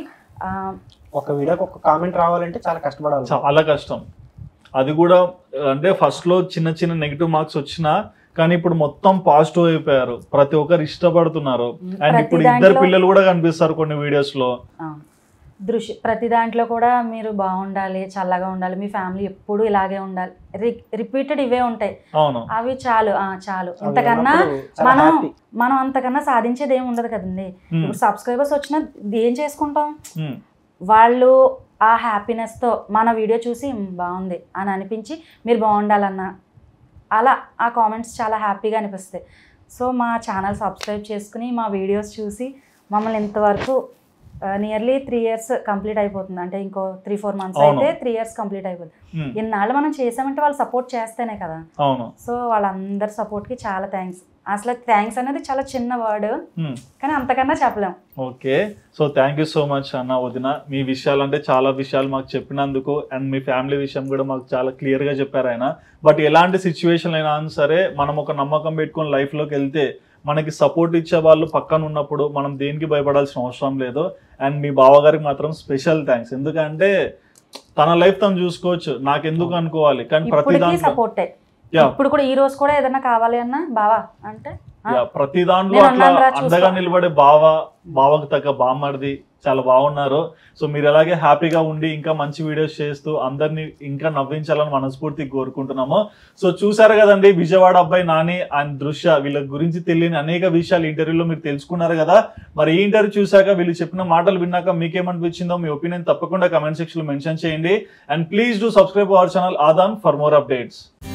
ఒక వీడియోకి ఒక కామెంట్ రావాలంటే చాలా కష్టపడాలి, చాలా కష్టం. అది కూడా అంటే ఫస్ట్ లో చిన్న చిన్న నెగిటివ్ మార్క్స్ వచ్చినా కానీ ఇప్పుడు మొత్తం పాజిటివ్ అయిపోయారు, ప్రతి ఒక్కరు ఇష్టపడుతున్నారు. అండ్ ఇప్పుడు 2 పిల్లలు కూడా కనిపిస్తారు కొన్ని వీడియోస్ లో. ప్రతి దాంట్లో కూడా మీరు బాగుండాలి, చల్లగా ఉండాలి, మీ ఫ్యామిలీ ఎప్పుడు ఇలాగే ఉండాలి, రిపీటెడ్ ఇవే ఉంటాయి. అవి చాలు చాలు. ఇంతకన్నా మనం అంతకన్నా సాధించేది ఏమి ఉండదు కదండి. ఇప్పుడు సబ్స్క్రైబర్స్ వచ్చినా ఏం చేసుకుంటాం? వాళ్ళు ఆ హ్యాపీనెస్తో మన వీడియో చూసి బాగుంది అని అనిపించి మీరు బాగుండాలన్నా అలా ఆ కామెంట్స్ చాలా హ్యాపీగా అనిపిస్తాయి. సో మా ఛానల్ సబ్స్క్రైబ్ చేసుకుని మా వీడియోస్ చూసి మమ్మల్ని ఇంతవరకు నియర్లీ 3 years కంప్లీట్ అయిపోతుంది. అంటే ఇంకో 3-4 months అయితే 3 years కంప్లీట్ అయిపోతుంది. ఇన్నాళ్ళు మనం చేసామంటే వాళ్ళు సపోర్ట్ చేస్తేనే కదా. సో వాళ్ళందరి సపోర్ట్కి చాలా థ్యాంక్స్. అసలు థ్యాంక్స్ అనేది చాలా చిన్న వర్డ్, కానీ అంతకన్నా చెప్పలేం. Okay. So thank you so much అన్న, వదిన. మీ విషయాలు అంటే చాలా విషయాలు మాకు చెప్పినందుకు, అండ్ మీ ఫ్యామిలీ విషయం కూడా మాకు చాలా క్లియర్గా చెప్పారు ఆయన. బట్ ఎలాంటి సిచ్యువేషన్ అయినా సరే మనం ఒక నమ్మకం పెట్టుకొని లైఫ్లోకి వెళ్తే మనకి సపోర్ట్ ఇచ్చే వాళ్ళు పక్కన ఉన్నప్పుడు మనం దేనికి భయపడాల్సిన అవసరం లేదు. అండ్ మీ బావగారికి మాత్రం స్పెషల్ థ్యాంక్స్. ఎందుకంటే తన లైఫ్ తను చూసుకోవచ్చు, నాకెందుకు అనుకోవాలి, కానీ ప్రతి దాంట్లో సపోర్టే. ఇప్పుడు కూడా ఈ రోజు కూడా ఏదైనా కావాలి అన్న బావా అంటే ప్రతి దాంట్లో అట్లా అండగా నిలబడే బావకు తగ్గ బామ్మర్ది చాలా బాగున్నారు. సో మీరు అలాగే హ్యాపీగా ఉండి ఇంకా మంచి వీడియోస్ చేస్తూ అందరినీ ఇంకా నవ్వించాలని మనస్ఫూర్తిగా కోరుకుంటున్నాము. సో చూసారు కదండి, విజయవాడ అబ్బాయి నాని అండ్ దృశ్య, వీళ్ళ గురించి తెలియని అనేక విషయాలు ఇంటర్వ్యూలో మీరు తెలుసుకున్నారు కదా. మరి ఈ ఇంటర్వ్యూ చూసాక, వీళ్ళు చెప్పిన మాటలు విన్నాక మీకేమనిపించిందో మీ ఒపీనియన్ తప్పకుండా కమెంట్ సెక్షన్ లో మెన్షన్ చేయండి. And please do subscribe our channel ఆదాన్ ఫర్ మోర్ అప్డేట్స్.